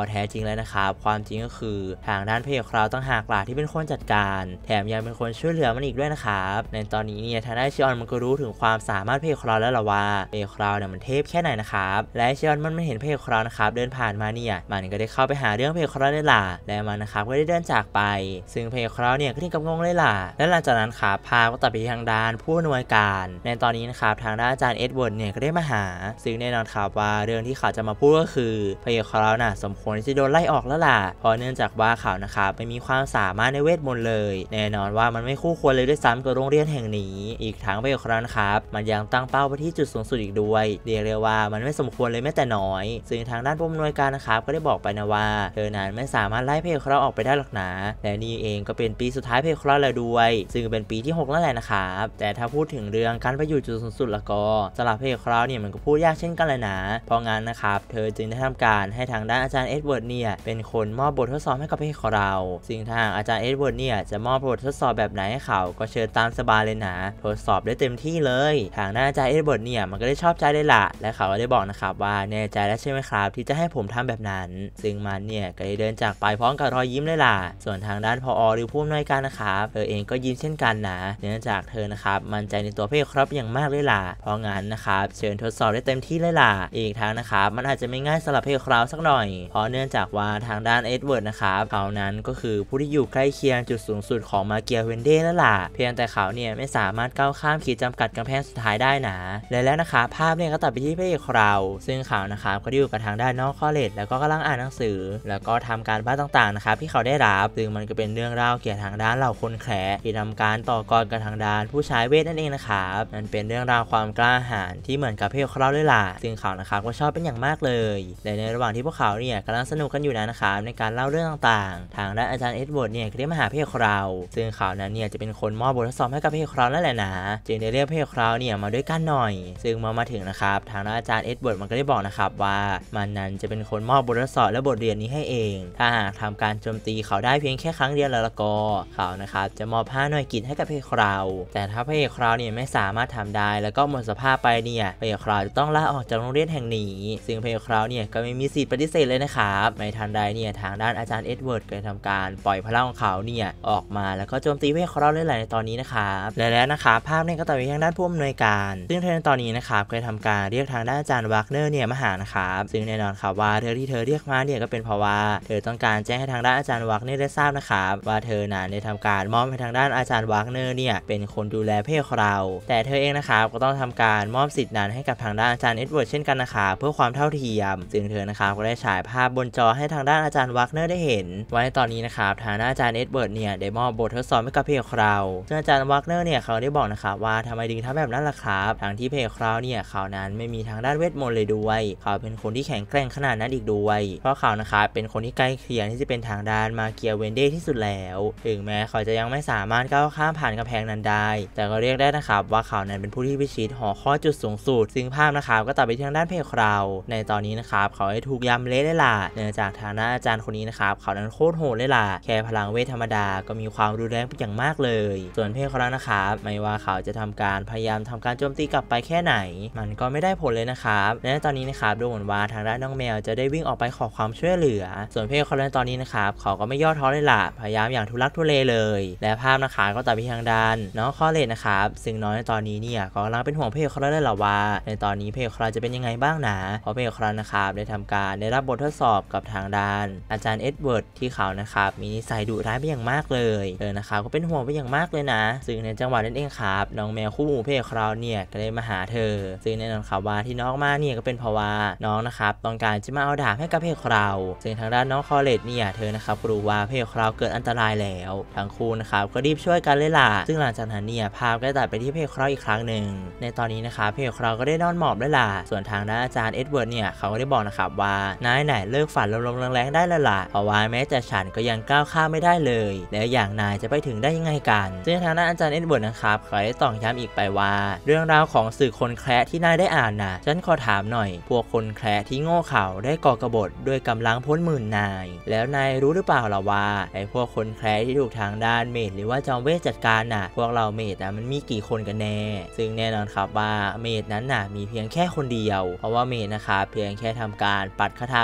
อแท้จริงแล้วนะครับความจริงก็คือทางด้านพระเอกเราต้องหากล่ะที่เป็นคนจัดการแถมยังเป็นคนช่วยเหลือมันอีกด้วยนะครับในตอนนี้เนี่ยทางด้านชิออนมันก็รู้ถึงความสามารถพระเอกเราแล้วล่ะว่าพระเอกเราเนี่ยมันเทพแค่ไหนนะครับและชิออนมันไม่เห็นพระเอกเรานะครับเดินผ่านมาเนี่ยมันก็ได้เข้าไปหาเรื่องพระเอกเราได้ล่ะและมันนะครับก็ได้เดินจากไปซึ่งพระเอกเราเนี่ยก็ถึงกับงงเลยล่ะและหลังจากนั้นครับพาก็ตัดไปทางด้านผู้อำนวยการในตอนนี้นะครับทางด้านอาจารย์เอ็ดเวิร์ดเนี่ยก็ได้มาหาซึ่งแน่นอนครับว่าเรื่องที่เขาจะมาพูดก็คือพระเอกเราน่ะสมควรที่จะโดนไล่ออกแล้วล่ะเพราะเนื่องจากว่าเขานะครับไม่มีความสามารถในเวทมนต์เลยแน่นอนว่ามันไม่คู่ควรเลยด้วยซ้ำกับโรงเรียนแห่งนี้อีกทั้งพระเอกเรานะครับมันยังตั้งเป้าไปที่จุดสูงสุดอีกด้วยเรียกได้ว่ามันไม่สมควรเลยแม้แต่น้อยซึ่งทางด้านผู้อำนวยการนะครับก็ได้บอกไปนะว่าเธอนั้นไม่สามารถไล่พระเอกเราออกไปได้หรอกนะและนี่เองก็เป็นปีสุดท้ายพระเอกเราแล้วด้วยซึ่งเป็นปีที่หกแล้วแหละนะครับแต่ถ้าพูดถึงเรื่องการไปอยู่จุดสูงสุดแล้วก็สำหรับพระเอกเราเนี่ยมันก็พูดยากเช่นกันเลยนะเพราะงั้นนะครับเธอจึงได้ทำการให้ทางด้านอาจารย์เอ็ดเวิร์ดเนี่ยเป็นคนมอบบททดสอบให้กับพระเอกเราซึ่งทางอาจารย์เอ็ดเวิร์ดเนี่ยจะมอบบททดสอบแบบไหนให้เขาก็เชิญตามสบายเลยนะทดสอบได้เต็มที่เลยทางด้านอาจารย์เอ็ดเวิร์ดเนี่ยมันก็ได้ชอบใจเลยล่ะและเขาก็ได้บอกนะครับว่าแน่ใจแล้วใช่ไหมครับที่จะให้ผมทำแบบนั้นซึ่งมันเนี่ยก็ได้เดินจากไปพร้อมกับรอยยิ้มเลยล่ะส่วนทางด้านผอ.หรือผู้อำนวยการนะครับเธอเองก็ยิ้มเช่นกันนะเนื่องจากเธอนะครับมั่นใจในตัวพระเอกครับอย่างมากเลยล่ะเพราะงั้นนะครับเชิญทดสอบได้เต็มที่เลยล่ะอีกทางนะครับมันอาจจะไม่ง่ายสำหรับพระเอกเราสักหน่อยเพราะเนื่องจากว่าทางด้านเอ็ดเวิร์ดนะครับเขานั้นก็คือผู้ที่อยู่ใกล้เคียงจุดสูงสุดของมาเกียเวนเด้แล้วล่ะเพียงแต่เขาเนี่ยไม่สามารถก้าวข้ามขีดจำกัดกำแพงสุดท้ายได้นะและแล้วนะคะภาพเนี่ยก็ตัดไปที่พระเอกเราซึ่งเขานะครับก็อยู่กับทางด้านนอกคอลเลจแล้วก็กำลังอ่านหนังสือแล้วก็ทำการบ้านต่างๆนะครับที่เขาได้รับซึ่งมันก็เป็นเรื่องราวเกี่ยวกับทางด้านเหล่าคนแขกที่ทำการต่อกรกับทางด้านผู้ใช้เวทนั่นเองนะครับมันเป็นเรื่องราวความกล้าหาญที่เหมือนกับพระเอกเราด้วยล่ะซึ่งเขานะครับก็ชอบเป็นอย่างมากเลยและในระหว่างที่พวกเขาเนี่ยกำลังสนุกกันอยู่นะครับในการเล่าเรื่องต่างๆทางด้านอาจารย์เอ็ดเวิร์ดเนี่ยก็ได้มาหาพระเอกเราซึ่งเขานั้นเนี่ยจะเป็นคนมอบบททดสอบให้กับพระเอกเรานั่นแหละนะจึงได้เรียกพระเอกเราเนี่ยมาด้วยกันหน่อยซึ่งเมื่อมาถึงนะครับทางด้านอาจารย์เอ็ดเวิร์ดมันก็ได้บอกนะครับว่ามันนั้นจะเป็นคนมอบบททดสอบและบทเรียนนี้ให้เองถ้าหากทำการโจมตีเขาได้เพียงแค่ครั้งเดียวแล้วก็เขานะครับจะมอบห้าหน่วยกิจให้กับพระเอกเราแต่ถ้าพระเอกเราเนี่ยไม่สามารถทำได้แล้วก็หมดสภาพไปเนี่ยพระเอกเราจะต้องลาออกจากโรงเรียนแห่งนี้ซึ่งพระเอกเราเนี่ยก็ไม่มีสิทธิ์ปฏิเสธเลยนะครับในทันใดเนี่ยทางด้านอาจารย์เอ็ดเวิร์ดก็ทำการปล่อยพลังของเขาเนี่ยออกมาแล้วก็โจมตีพระเอกเราเรื่อยๆในตอนนี้นะครับและแล้วนะครับภาพเนี่ยก็ตัดไปทางด้านผู้อำนวยการซึ่งเธอในตอนนี้นะครับเคยทำการเรียกทางด้านอาจารย์วากเนอร์เนี่ยมาหานะครับซึ่งแน่นอนครับว่าเธอที่เธอเรียกมาเนี่ยก็เป็นเพราะว่าเธอต้องการแจ้งให้ทางด้านอาจารย์วากเนอร์ได้ทราบนะครับว่าเธอนั้นได้ทำการมอบให้ทางด้านอาจารย์วากเนอร์เนี่ยเป็นคนดูแลพระเอกเราแต่เธอเองนะครับก็ต้องทำการมอบสิทธิ์นั้นให้กับทางด้านอาจารย์เอ็ดเวิร์ดเช่นกันนะครับเพื่อความเท่าเทียมซึ่งเธอนะครับก็ได้ฉายภาพบนจอให้ทางด้านอาจารย์วากเนอร์ได้เห็นว่าในตอนนี้นะครับทางด้านอาจารย์เอ็ดเวิร์ดเนี่ยได้มอบบททดสอบให้กับพระเอกเราซึ่งอาจารย์วากเนอร์เนี่ยเขาได้บอกนะครับว่าทำไมถึงทำแบบนั้นล่ะครับทางที่พระเอกเราเนี่ยเขานั้นไม่มีทางด้านเวทมนต์เลยด้วยเขาเป็นคนที่แข็งแกร่งขนาดนั้นอีกด้วยเพราะเขานะครับเป็นคนที่ใกล้เคียงที่จะเป็นทางด้านมาเกียเวนเด้ที่สุดแล้วถึงแม้เขาจะยังไม่สามารถก้าวข้ามผ่านกำแพงนั้นได้แต่ก็เรียกได้นะครับว่าเขานั้นเป็นผู้ที่พิชิตหอข้อจุดสูงสุดซึ่งภาพนะครับก็ตัดไปทางด้านพระเอกเราในตอนนี้นะครับเขาได้ถูกยำเละเลยล่ะเนื่องจากทางด้านอาจารย์คนนี้นะครับเขานั้นโคตรโหดเลยล่ะแค่พลังเวทธรรมดาก็มีความรุนแรงเป็นอย่างมากเลยส่วนพระเอกเรานะครับไม่ว่าเขาจะทำการพยายามทำการโจมตีกลับไปแค่ไหนมันก็ไม่ได้ผลเลยนะครับและในตอนนี้นะครับดูเหมือนว่าทางด้านน้องแมวจะได้วิ่งออกไปขอความช่วยเหลือส่วนพระเอกเราในตอนนี้นะครับเขาก็ไม่ย่อท้อเลยล่ะพยายามอย่างทุลักทุเลเลยและภาพนะคะก็ตัดไปทางด้านน้องคอเลจนะครับซึ่งน้องในตอนนี้เนี่ยก็กำลังเป็นห่วงพระเอกเราเลยล่ะว่าในตอนนี้พระเอกเราจะเป็นยังไงบ้างนะเพราะพระเอกเรานะครับได้ทำการได้รับบททดสอบกับทางด้านอาจารย์เอ็ดเวิร์ดที่เขานะครับมีนิสัยดุร้ายไปอย่างมากเลยเออนะครับก็เป็นห่วงไปอย่างมากเลยนะซึ่งในจังหวะนั้นเองครับน้องแมวคู่หูพระเอกเราเนี่ยก็ได้มาหาเธอซึ่งแน่นอนครับว่าที่น้องมาเนี่ยก็เป็นเพราะว่าน้องนะครับต้องการจะมาเอาดาบให้กับพระเอกเราซึ่งทางด้านน้องคอเลจเนี่ยเธอนะครับรู้ว่าพระเอกเราเกิดอันตรายแล้วทั้งคู่นะครับก็รีบช่วยกันเลยล่ะซึ่งหลังจากนั้นเนี่ยภาพก็ตัดไปที่พระเอกเราอีกครั้งหนึ่งในตอนนี้นะครับพระเอกเราก็ได้นอนหมอบด้วยล่ะส่วนทางด้านอาจารย์เอ็ดเวิร์ดเนี่ยเขาก็ได้บอกนะครับว่านายไหนเลิกฝันลมๆแรงๆได้แล้วล่ะเพราะว่าแม้แต่ฉันก็ยังก้าวข้ามไม่ได้เลยแล้วอย่างนายจะไปถึงได้ยังไงกันซึ่งทางด้านอาจารย์เอ็ดเวิร์ดนะครับเขาได้ตอกย้ำอีกไปว่าเรื่องราวของสื่อคนแคระที่นายได้อ่านน่ะฉันขอถามหน่อยพวกคนแคระที่โง่เขลาได้ก่อกบฏด้วยกำลังพ้นหมื่นนายแล้วนายรู้หรือเปล่าล่ะว่าไอ้พวกคนแคระที่ถูกทางด้านเมดหรือว่าจอมเวทจัดการน่ะพวกเราเมดอ่ะมันมีกี่คนกันแน่ซึ่งแน่นอนครับว่าเมดนั้นน่ะมีเพียงแค่คนเดียวเพราะว่าเมดนะครับเพียงแค่ทำการปัดคาถาไปแค่ที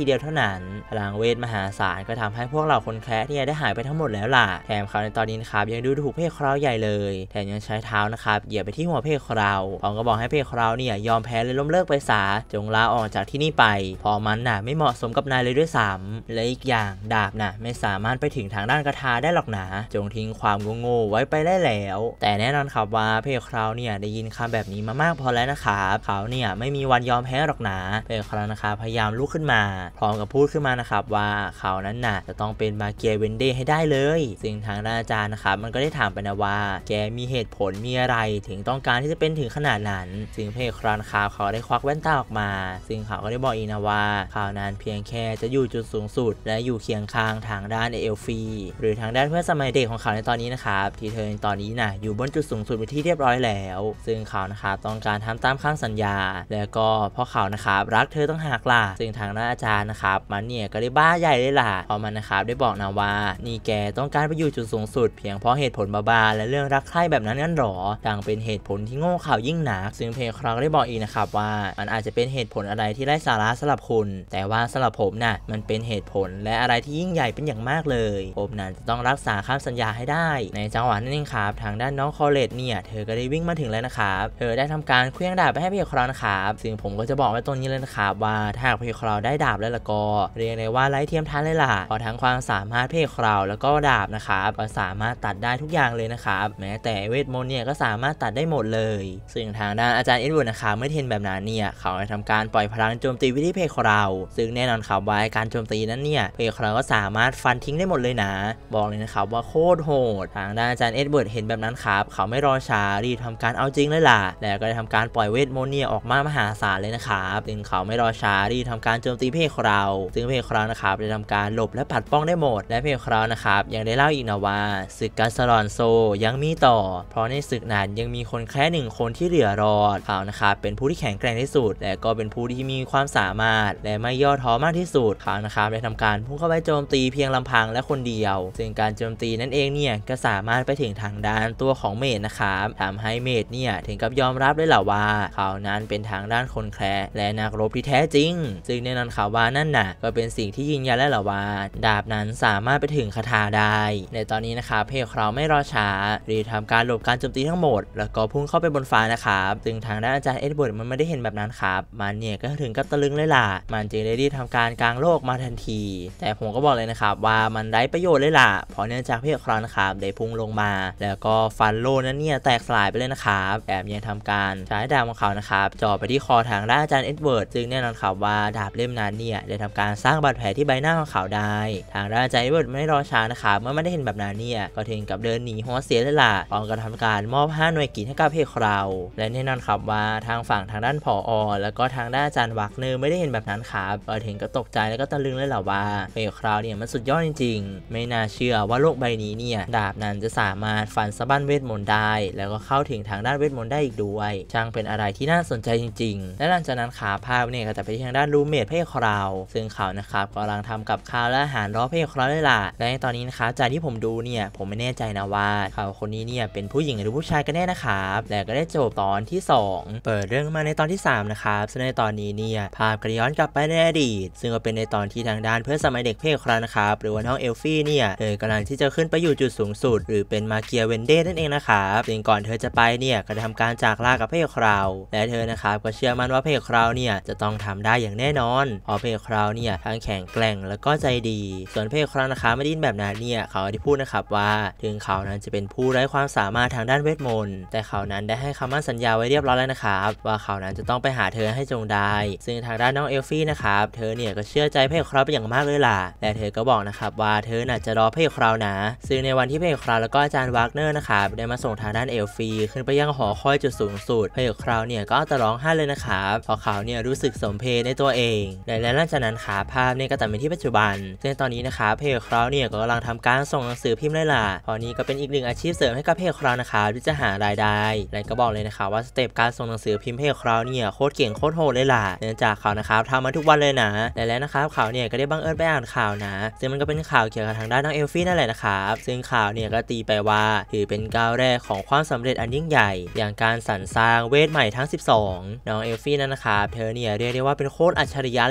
เดียวเท่านั้นพลังเวทมหาศาลก็ทำให้พวกเราคนแคร์เนี่ยได้หายไปทั้งหมดแล้วล่ะแถมเขาในตอนนี้นะครับยังดูถูกเพศคราวใหญ่เลยแถมยังใช้เท้านะครับเหยียบไปที่หัวเพศคราวพร้อมก็บอกให้เพศคราวเนี่ยยอมแพ้เลยล้มเลิกไปซะจงลาออกจากที่นี่ไปพอมันน่ะไม่เหมาะสมกับนายเลยด้วยซ้ำและอีกอย่างดาบน่ะไม่สามารถไปถึงทางด้านคาถาได้หรอกนะจงทิ้งความโง่ๆไว้ไปได้แล้วแต่แน่นอนครับว่าเพศคราวเนี่ยได้ยินคำแบบนี้มามากพอแล้วนะครับเขาเนี่ยไม่มีวันยอมแพ้หรอกนะเพศคราวนะครับพยายามลุกขึ้นมาพร้อมกับพูดขึ้นมานะครับว่าเขานั้นน่ะจะต้องเป็นมาเกียเวนเดให้ได้เลยซึ่งทางด้านอาจารย์นะครับมันก็ได้ถามไปนะว่าแกมีเหตุผลมีอะไรถึงต้องการที่จะเป็นถึงขนาดนั้นซึ่งเพศคราวนะครับเขาได้ควักแว่นตาออกมาซึ่งเขาก็ได้บอกอีกนะว่าเขานั้นเพียงแค่จะอยู่จุดสูงสุดและอยู่เคียงข้างทางด้านเอลฟีหรือทางด้านเพื่อนสมัยเด็กของเขาในตอนนี้นะครับที่เธอในตอนนี้น่ะอยู่บนจุดสูงสุดเป็นที่เรียบร้อยแล้วซึ่งเขานะครับต้องการทำตามคำสัญญาแล้วก็เพราะเขานะครับรักเธอต้องหักล่ะซึ่งทางด้านอาจารย์นะครับมันเนี่ยก็ได้บ้าใหญ่เลยล่ะพอมันนะครับได้บอกนะว่านี่แกต้องการไปอยู่จุดสูงสุดเพียงเพราะเหตุผลบ้าๆและเรื่องรักใคร่แบบนั้นงั้นหรอดังเป็นเหตุผลที่โง่เขลายิ่งหนักซึ่งเพลคราวได้บอกอีกนะครับว่ามันอาจจะเป็นเหตุผลอะไรที่ไร้สาระสำหรับคุณแต่ว่าสำหรับผมน่ะมันเป็นเหตุผลและอะไรที่ยิ่งใหญ่เป็นอย่างมากเลยผมนั้นจะต้องรักษาคำสัญญาให้ได้ในจังหวะนั้นเองครับทางด้านน้องคอเลตเนี่ยเธอก็ได้วิ่งมาถึงแล้วนะครับเธอได้ทำการเคลื่อนดาบไปให้เพลคราวนะครับซึ่งผมก็จะบอกไว้ตรงนี้เลยนะครับว่าถ้าเพลคราวได้ดาบแล้วละก็เรียกได้ว่าไร้เทียมทานเลยล่ะพอทั้งความสามารถเพลคราวแล้วก็ดาบนะครับก็สามารถตัดได้ทุกอย่างเลยนะครับแม้แต่เวทมนต์เนี่ยก็สามารถตัดได้หมดเลยซึ่งทางด้านอาจารย์เอ็ดเวิร์ดนะครับเมื่อเห็นแบบนั้นเนี่ยเขาได้ทำการปล่อยพลังโจมตีวิธีเพลคราวซึ่งแน่นอนครับว่าการโจมตีนั้นเนี่ยเพลคราวก็สามารถฟันทิ้งได้หมดเลยนะบอกเลยนะครับว่าโคตรโหดทางด้านอาจารย์เอ็ดเวิร์ดเห็นแบบนั้นครับเขาไม่รอช้ารีบทำการเอาจริงเลยล่ะแล้วก็ได้ทำการปล่อยเวทมนต์เนี่ยออกมามหาศาลเลยนะครับซึ่งเขาไม่รอช้ารีบทำการโจมตีเพลคราวซึ่งเพลคราวนะครับได้ทำการหลบและปัดป้องได้หมดและเพลคราวนะครับยังได้เล่าอีกนะว่าศึกกัสลอนโซยังมีต่อเพราะในศึกนั้นยังมีคนแค่หนึ่งคนที่เหลือรอดเขานะครับเป็นผู้ที่แข็งแกร่งที่สุดและก็เป็นผู้ที่มีความสามารถและไม่ย่อท้อมากที่สุดเขานะครับได้ทำการพุ่งเข้าไปโจมตีเพียงลำพังและคนเดียวซึ่งการโจมตีนั่นเองเนี่ยก็สามารถไปถึงทางด้านตัวของเมดนะครับทำให้เมดเนี่ยถึงกับยอมรับเลยแหละว่าเขานั้นเป็นทางด้านคนแคร์และนักรบที่แท้จริงซึ่งแน่นอนครับว่านั่นน่ะก็เป็นสิ่งที่ยืนยันแล้วแหละว่าดาบนั้นสามารถไปถึงคาถาได้ในตอนนี้นะครับเพลคราวไม่รอช้ารีบทำการหลบการโจมตีทั้งหมดแล้วก็พุ่งเข้าไปบนฟ้านะครับซึ่งทางด้านอาจารย์เอ็ดเวิร์ดมันไม่ได้เห็นแบบนั้นครับมันเนี่ยก็ถึงกับตะลึงเลยล่ะมันจึงได้รีบทำการกางโลกมาทันทีแต่ผมก็บอกเลยนะครับว่ามันไร้ประโยชน์เลยล่ะเพราะเนื่องจากเพลคราวนะครับได้พุ่งลงมาแล้วก็ฟันโลนั้นเนี่ยแตกสลายไปเลยนะครับแถมยังทำการใช้ดาบของเขานะครับจ่อไปที่คอทางด้านอาจารย์เอ็ดเวิร์ดซึ่งแน่นอนครับว่าดาบเล่มนั้นเนี่ยได้ทำการสร้างบาดแผลที่ใบหน้าของเขาได้ทางด้านอาจารย์เอ็ดเวิร์ดไม่รอช้านะครับเมื่อไม่ได้เห็นแบบนั้นเนี่ยก็ถึงกับเดินหนีหัวเสียเลยล่ะพร้อมกับทำการมอบห้าหน่วยกิจให้กับเพลคราวและแน่นอนครับว่าทางฝั่งทางด้านผอ.แล้วก็ทางด้านอาจารย์วักเนอร์ไม่ได้เห็นแบบนั้นครับก็ถึงกับตกใจแล้วก็ตะลึงเลยแหละว่าเพลคราวเนี่ยมันสุดยอดจริงๆไม่น่าเชื่อว่าโลกใบนี้เนี่ยดาบนั้นจะสามารถฟันสะบั้นเวทมนต์ได้แล้วก็เข้าถึงทางด้านเวทมนต์ได้อีกด้วยช่างเป็นอะไรที่น่าสนใจจริงๆและหลังจากนั้นขาภาพเนี่ยก็จะไปทางด้านรูเมทเพลคราวซึ่งเขานะครับกำลังทำกับข้าวและอาหารรอเพลคราวเลยล่ะและในตอนนี้นะคะจากที่ผมดูเนี่ยผมไม่แน่ใจนะว่าเขาคนนี้เนี่ยเป็นผู้หญิงหรือผู้ชายกันแน่นะครับและก็ได้จบตอนที่สองเปิดเรื่องมาในตอนที่สามนะครับซึ่งในตอนนี้เนี่ยภาพกระย้อนกลับไปในอดีตซึ่งก็เป็นในตอนที่ทางด้านเพื่อนสมัยเด็กเพลคราวนะครับหรือว่าน้องเอลฟี่เนี่ยเธอกำลังที่จะขึ้นไปอยู่จุดสูงสุดหรือเป็นมาเกียเวนเดนั่นเองนะครับซึ่งก่อนเธอจะไปเนี่ยก็ทำการจากลากับเพลคราวและเธอนะครับก็เชื่อมั่นว่าเพลคราวเนี่ยจะต้องทำได้อย่างแน่นอนเพราะเพลคราวเนี่ยทั้งแข็งแกร่งแล้วก็ใจดีส่วนเพลคราวนะคะไม่ได้ยินแบบนั้นเนี่ยเขาได้พูดนะครับว่าถึงเขานั้นจะเป็นผู้ไร้ความสามารถทางด้านเวทมนต์แต่เขานั้นได้ให้คำมั่นสัญญาไว้เรียบร้อยแล้วนะครับว่าเขานั้นจะต้องไปหาเธอให้จงได้ซึ่งทางด้านน้องเอลฟี่นะครับเธอเนี่ยก็เชื่อใจเพลคราวเป็นอย่างมากเลยล่ะและเธอก็บอกนะครับว่าเธอน่ะจะรอเพลคราวนะซึ่งในวันที่เพลคราวแล้วก็อาจารย์วากเนอร์นะครับได้มาส่งทางด้านเอลฟี่ขึ้นไปยังหอคอยจุดสูงสุดเพลคราวเนี่ยก็จะร้องไห้เลยนะครับเพราะเขาเนี่ยรู้สึกสมเพชในตัวเองและหลังจากนั้นขาภาพเนี่ยก็ตัดไปที่ปัจจุบันซึ่งตอนนี้นะครับเพลคราวเนี่ยก็กำลังทำการส่งหนังสือพิมพ์เลยล่ะพอนี้ก็เป็นอีกหนึ่งอาชีพเสริมให้กับเพลคราวนะครับที่จะหารายได้และก็บอกเลยนะครับว่าสเต็ปการส่งหนังสือพิมพ์เพลคราวเนี่ยโคตรเก่งโคตรโหดเลยล่ะเนื่องจากเขานะครับทำมาทุกวันเลยนะและแล้วนะครับเขาเนี่ยก็ได้บังเอิญไปอ่านข่าวนะซึ่งมันก็เป็นข่าวเกี่ยวกับทางด้านน้องเอลฟี่นั่นแหละนะครับซึ่งข่าวเนี่ยก็ตีไปว่าถือเป็นก้าวแรกของความสำเร็จอันยิ่งใหญ่อย่างการสรรสร้างเวทใหม่ทั้งสิบสองน้องเอลฟี่นั่นนะครับเธอเนี่ยเรียกได้ว่าเป็นโคตรอัจฉริยะเลยล่ะเพราะ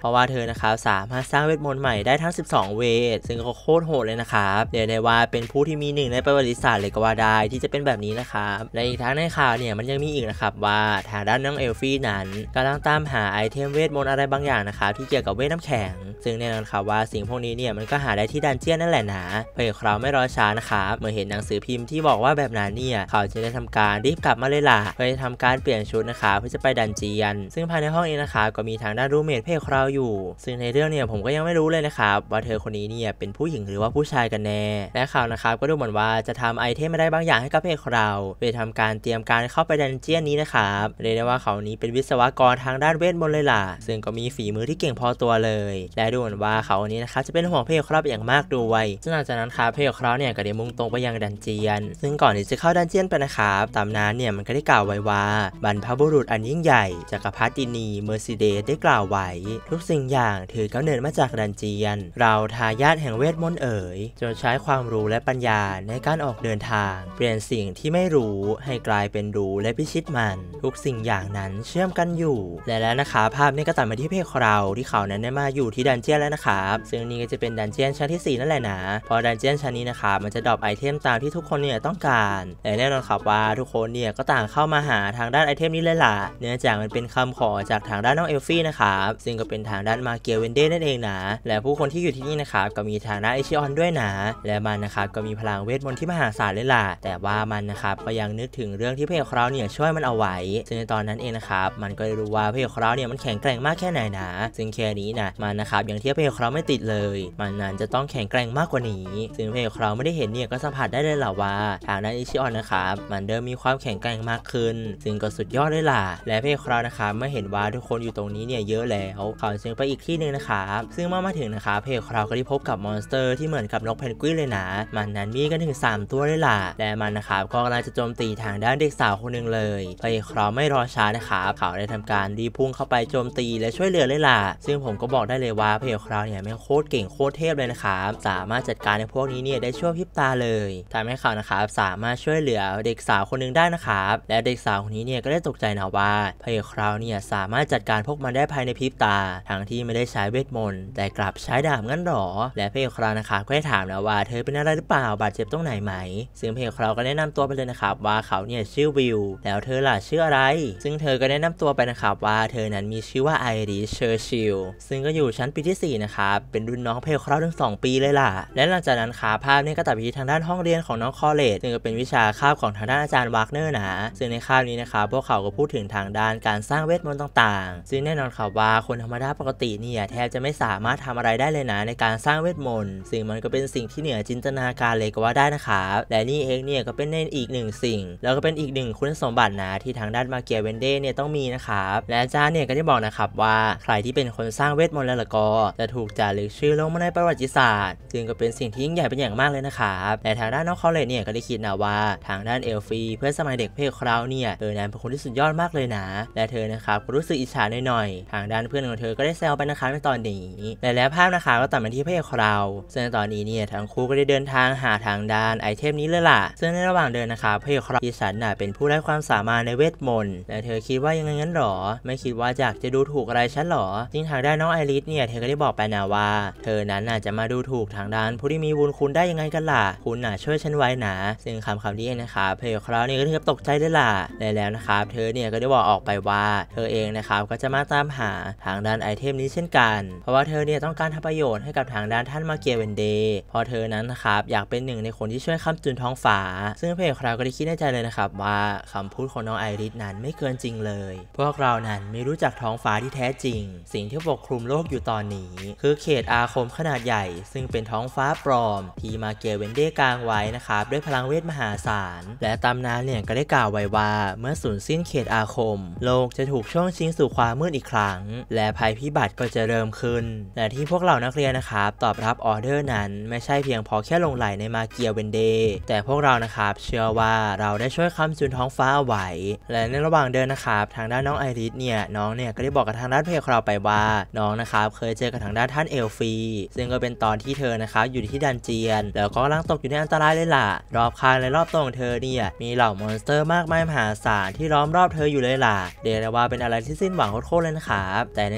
เพราะว่าเธอนะครับสามารถสร้างเวทมนต์ใหม่ได้ทั้งสิบสองเวทซึ่งก็โคตรโหดเลยนะครับเรียกได้ว่าเป็นผู้ที่มีหนึ่งในประวัติศาสตร์เลยก็ว่าได้ที่จะเป็นแบบนี้นะครับและอีกทั้งในข่าวเนี่ยมันยังมีอีกนะครับว่าทางด้านน้องเอลฟี่นั้นกำลังตามหาไอเทมเวทมนต์อะไรบางอย่างนะครับที่เกี่ยวกับเวทน้ำแข็งซึ่งแน่นอนครับว่าสิ่งพวกนี้เนี่ยมันก็หาได้ที่ดันเจียนนั่นแหละนะเพื่อเราไม่รอช้านะครับเมื่อเห็นหนังสือพิมพ์ที่บอกว่าแบบนั้นเนี่ยเขาจะได้ทำการรีบกลับมาเลยล่ะเพื่อทำการเปลี่ยนชุดนะคะเพื่อจะไปดันเจียนซึ่งภายในห้องนี้นะคะก็มีทางด้านรูเมทเพื่อเราอยู่ซึ่งในเรื่องเนี่ยผมก็ยังไม่รู้เลยนะครับว่าเธอคนนี้เนี่ยเป็นผู้หญิงหรือว่าผู้ชายกันแน่และข่าวนะครับก็ดูเหมือนว่าจะทำไอเทมอะไรบางอย่างให้กับเพื่อเราเพื่อทำการเตรียมการเข้าไปดันเจียนนี้นะครับเรียกได้ว่าเขานี้เป็นวิศวกรทางด้านเวทมนต์เลยล่ะซึ่งก็มีฝีมือที่เก่งพอตัวเลยและดูเหมือนว่าเขานี้นะคะจะเป็นห่วงเพื่อเราอย่างมากด้วยซึ่งหลังจากนั้นครับเพื่อเราเนี่ยก็ได้มุ่งตรงไปยังดันเจียนซึ่งก่อนที่จะเข้าดันเจียนไปนะครับตำนานเนี่ยมันก็ได้กล่าวไว้ว่าบรรพบุรุษอันยิ่งใหญ่จักรพรรดินีเมอร์ซิเดสได้กล่าวไว้ทุกสิ่งอย่างถือกำเนิดมาจากดันเจียนเราทายาทแห่งเวทมนต์เอ๋ยจงใช้ความรู้และปัญญาในการออกเดินทางเปลี่ยนสิ่งที่ไม่รู้ให้กลายเป็นรู้และพิชิตมันทุกสิ่งอย่างนั้นเชื่อมกันอยู่และแล้วนะคะภาพนี้ก็ตัดมาที่เพจเราที่เขานั้นได้มาอยู่ที่ดันเจียนแล้วนะครับซึ่งนี่ก็จะเป็นดันเจียนชั้นที่สี่นั่นแหละนะพอดันเจียนชั้นนี้นะคะมันจะดรอปไอเทมตามที่ทุกคนเนี่ยต้องการและแน่นอนครับว่าทุกคนเนี่ยก็ต่างเข้ามาหาทางด้านไอเทมนี้เลยล่ะเนื่องจากมันเป็นคำขอจากทางด้านน้องเอลฟี่นะครับซึ่งก็เป็นทางด้านมาเกียเวนเดนั่นเองนะและผู้คนที่อยู่ที่นี่นะครับก็มีทางด้านไอชิออนด้วยนะและมันนะครับก็มีพลังเวทมนต์ที่มหาศาลเลยล่ะแต่ว่ามันนะครับก็ยังนึกถึงเรื่องที่เพจเราเนี่ยช่วยมันเอาไว้ซึ่งในตอนนั้นเองนะครับมันก็รู้ว่าเพจเราเนี่ยมันแข็งแกร่งมากแค่ไหนนะซึ่งแค่นี้นะมันนะครับยังเทียบเพจเราไม่ติดเลยมันนั้นจะต้องแข็งแกร่งมากกว่านี้ซึ่งเพจเราไม่ได้เห็นเนี่ยก็สัมผัสได้เลยล่ะว่าทางด้านไอชิออนนะครับมันเริ่มมีความแข็งแกร่งมากขึ้นซึ่งก็สุดยอดเลยล่ะและเพจเรานะครับเมื่อเห็นว่าทุกคนอยู่ตรงนี้เนี่ยเยอะแล้วเขาจึงไปอีกที่นึงนะครับซึ่งเมื่อมาถึงนะครับเพจเราก็ได้พบกับมอนสเตอร์ที่เหมือนกับนกเพนกวินเลยนะมันนั้นมีกันถึงสามตัวเลยล่ะและมันนะครับก็กำลังจะโจมตีทางด้านเด็กสาวคนหนึ่งเลยเพจเราไม่รอช้านะครับเขาได้ทำการรีพุ่งเข้าไปโจมตีและช่วยเหลือเลยล่ะซึ่งผมก็บอกได้เลยว่าเพจเราเนี่ยแม่งโคตรเก่งโคตรเทพเลยนะครับสามารถจัดการในพวกนี้เนี่ยได้ชั่วพริบตาเลยทำให้เขานะครับสามารถช่วยเหลือเด็กสาวคนหนึ่งได้นะครับและเด็กสาวคนนี้เนี่ยก็ได้ตกใจนะว่าเพจเราเนี่ยสามารถจัดการพวกมันได้ภายในพริบตาทั้งที่ไม่ได้ใช้เวทมนต์แต่กลับใช้ดาบงั้นหรอและเพจเรานะครับก็ได้ถามนะว่าเธอเป็นอะไรหรือเปล่าบาดเจ็บตรงไหนไหมซึ่งเพจเราก็แนะนำตัวไปเลยนะครับว่าเขาเนี่ยชื่อวิวแล้วเธอล่ะชื่ออะไรซึ่งเธอก็แนะนำตัวไปนะครับว่าเธอนั้นมีชื่อว่าไอริสเชอร์ชิลซึ่งก็อยู่ชั้นปีที่สี่นะครับเป็นรุ่นน้องเพจเราถึงสองปีเลยล่ะและหลังจากนั้นครับภาพนี้ก็ตัดไปที่ทางด้านห้องเรียนของน้องคอเลจซึ่งก็เป็นวิชาคาบของทางด้านอาจารย์วากเนอร์นะซึ่งในคาบนี้นะครับพวกเขาก็พูดถึงทางด้านการสร้างเวทมนต์ต่างๆซึ่งแน่นอนครับว่าคนธรรมดาปกติเนี่ยแทบจะไม่สามารถทำอะไรได้เลยนะในการสร้างเวทมนต์ซึ่งมันก็เป็นสิ่งที่เหนือจินตนาการเลยก็ว่าได้นะครับและนี่เองเนี่ยก็เป็นในอีกหนึ่งสิ่งแล้วก็เป็นอีกหนึ่งคุณสมบัตินะที่ทางด้านมาเกียเวนเดเนี่ยต้องมีนะครับและอาจารย์เนี่ยก็ได้บอกนะครับว่าใครที่เป็นคนสร้างเวทมนต์แล้วก็จะถูกจารึกชื่อลงมาในประวัติศาสตร์ซึ่งก็เป็นสิ่งที่ยิ่งใหญ่เป็นอย่างมากเลยนะครับแต่ทางด้านน้องคอเลจเนี่ยก็ได้คิดนะว่าทางด้านเอลฟีเพื่อนสมัยเด็กเพจเราเนี่ยเธอนั้นเป็นคนที่สุดยอดมากเลยนะและเธอนะครับก็รู้สึกอิจฉาหน่อยๆทางด้านเพื่อนของเธอก็ได้แซวไปนะคะในตอนนี้และแล้วภาพนะคะก็ตัดมาที่เพจเราซึ่งในตอนนี้เนี่ยทั้งคู่ก็ได้เดินทางหาทางด้านไอเทมนี้เลยล่ะซึ่งในระหว่างเดินนะคะเพจเราที่ฉันน่ะเป็นผู้ไร้ความสามารถในเวทมนต์และเธอคิดว่ายังไงงั้นหรอไม่คิดว่าอยากจะดูถูกอะไรฉันหรอจริงทางด้านน้องไอริสเนี่ยเธอก็ได้บอกไปนะว่าเธอนั้นน่ะจะมาดูถูกทางด้านผู้ที่มีบุญคุณได้ยังไงกันล่ะคุณน่ะช่วยฉันไว้นะซึ่งคำคำนี้เองนะครับเพจเราเนี่ยก็ถึงกับตกใจเลยล่ะและแล้วนะครับเธอเนี่ยก็ได้บอกออกไปว่าเธอเองนะครับก็จะมาตามหาทางด้านไอเทมนี้เช่นกันเพราะว่าเธอเนี่ยต้องการทำประโยชน์ให้กับทางด้านท่านมาเกียเวนเดพอเธอนั้นนะครับอยากเป็นหนึ่งในคนที่ช่วยค้ำจุนท้องฟ้าซึ่งเพจเราก็ได้คิดในใจเลยนะครับว่าคำพูดของน้องไอริสนั้นไม่เกินจริงเลยพวกเรานั้นไม่รู้จักท้องฟ้าที่แท้จริงสิ่งที่ปกคลุมโลกอยู่ตอนนี้คือเขตอาคมขนาดใหญ่ซึ่งเป็นท้องฟ้าปลอมที่มาเกียเวนเดกางไว้นะครับด้วยพลังเวทมหาศาลและตำนานเนี่ยก็ได้กล่าวไว้ว่าเมื่อสูญสิ้นเขตอาคมโลกจะถูกช่วงชิงสู่ความมืดอีกครั้งและภัยพิบัติก็จะเริ่มขึ้นแต่ที่พวกเรานักเรียนนะครับตอบรับออเดอร์นั้นไม่ใช่เพียงพอแค่ลงไหลในมาเกียเวนเดแต่พวกเรานะครับเชื่อว่าเราได้ช่วยค้ำจุนท้องฟ้าเอาไว้และในระหว่างเดินนะครับทางด้านน้องไอริสเนี่ยน้องเนี่ยก็ได้บอกกับทางด้านเพจเราไปว่าน้องนะครับเคยเจอกับทางด้านท่านเอลฟีซึ่งก็เป็นตอนที่เธอนะครับอยู่ที่ดันเจียนแล้วก็กำลังตกอยู่ในอันตรายเลยล่ะรอบข้างและรอบตัวของเธอเนี่ยมีเหล่ามอนสเตอร์มากมายมหาศาลที่ล้อมรอบเธออยู่เลยล่ะเรียกได้ว่าเป็นอะไรที่สิ้นหวังโคตรเลยนะครับแต่ในจังหวะ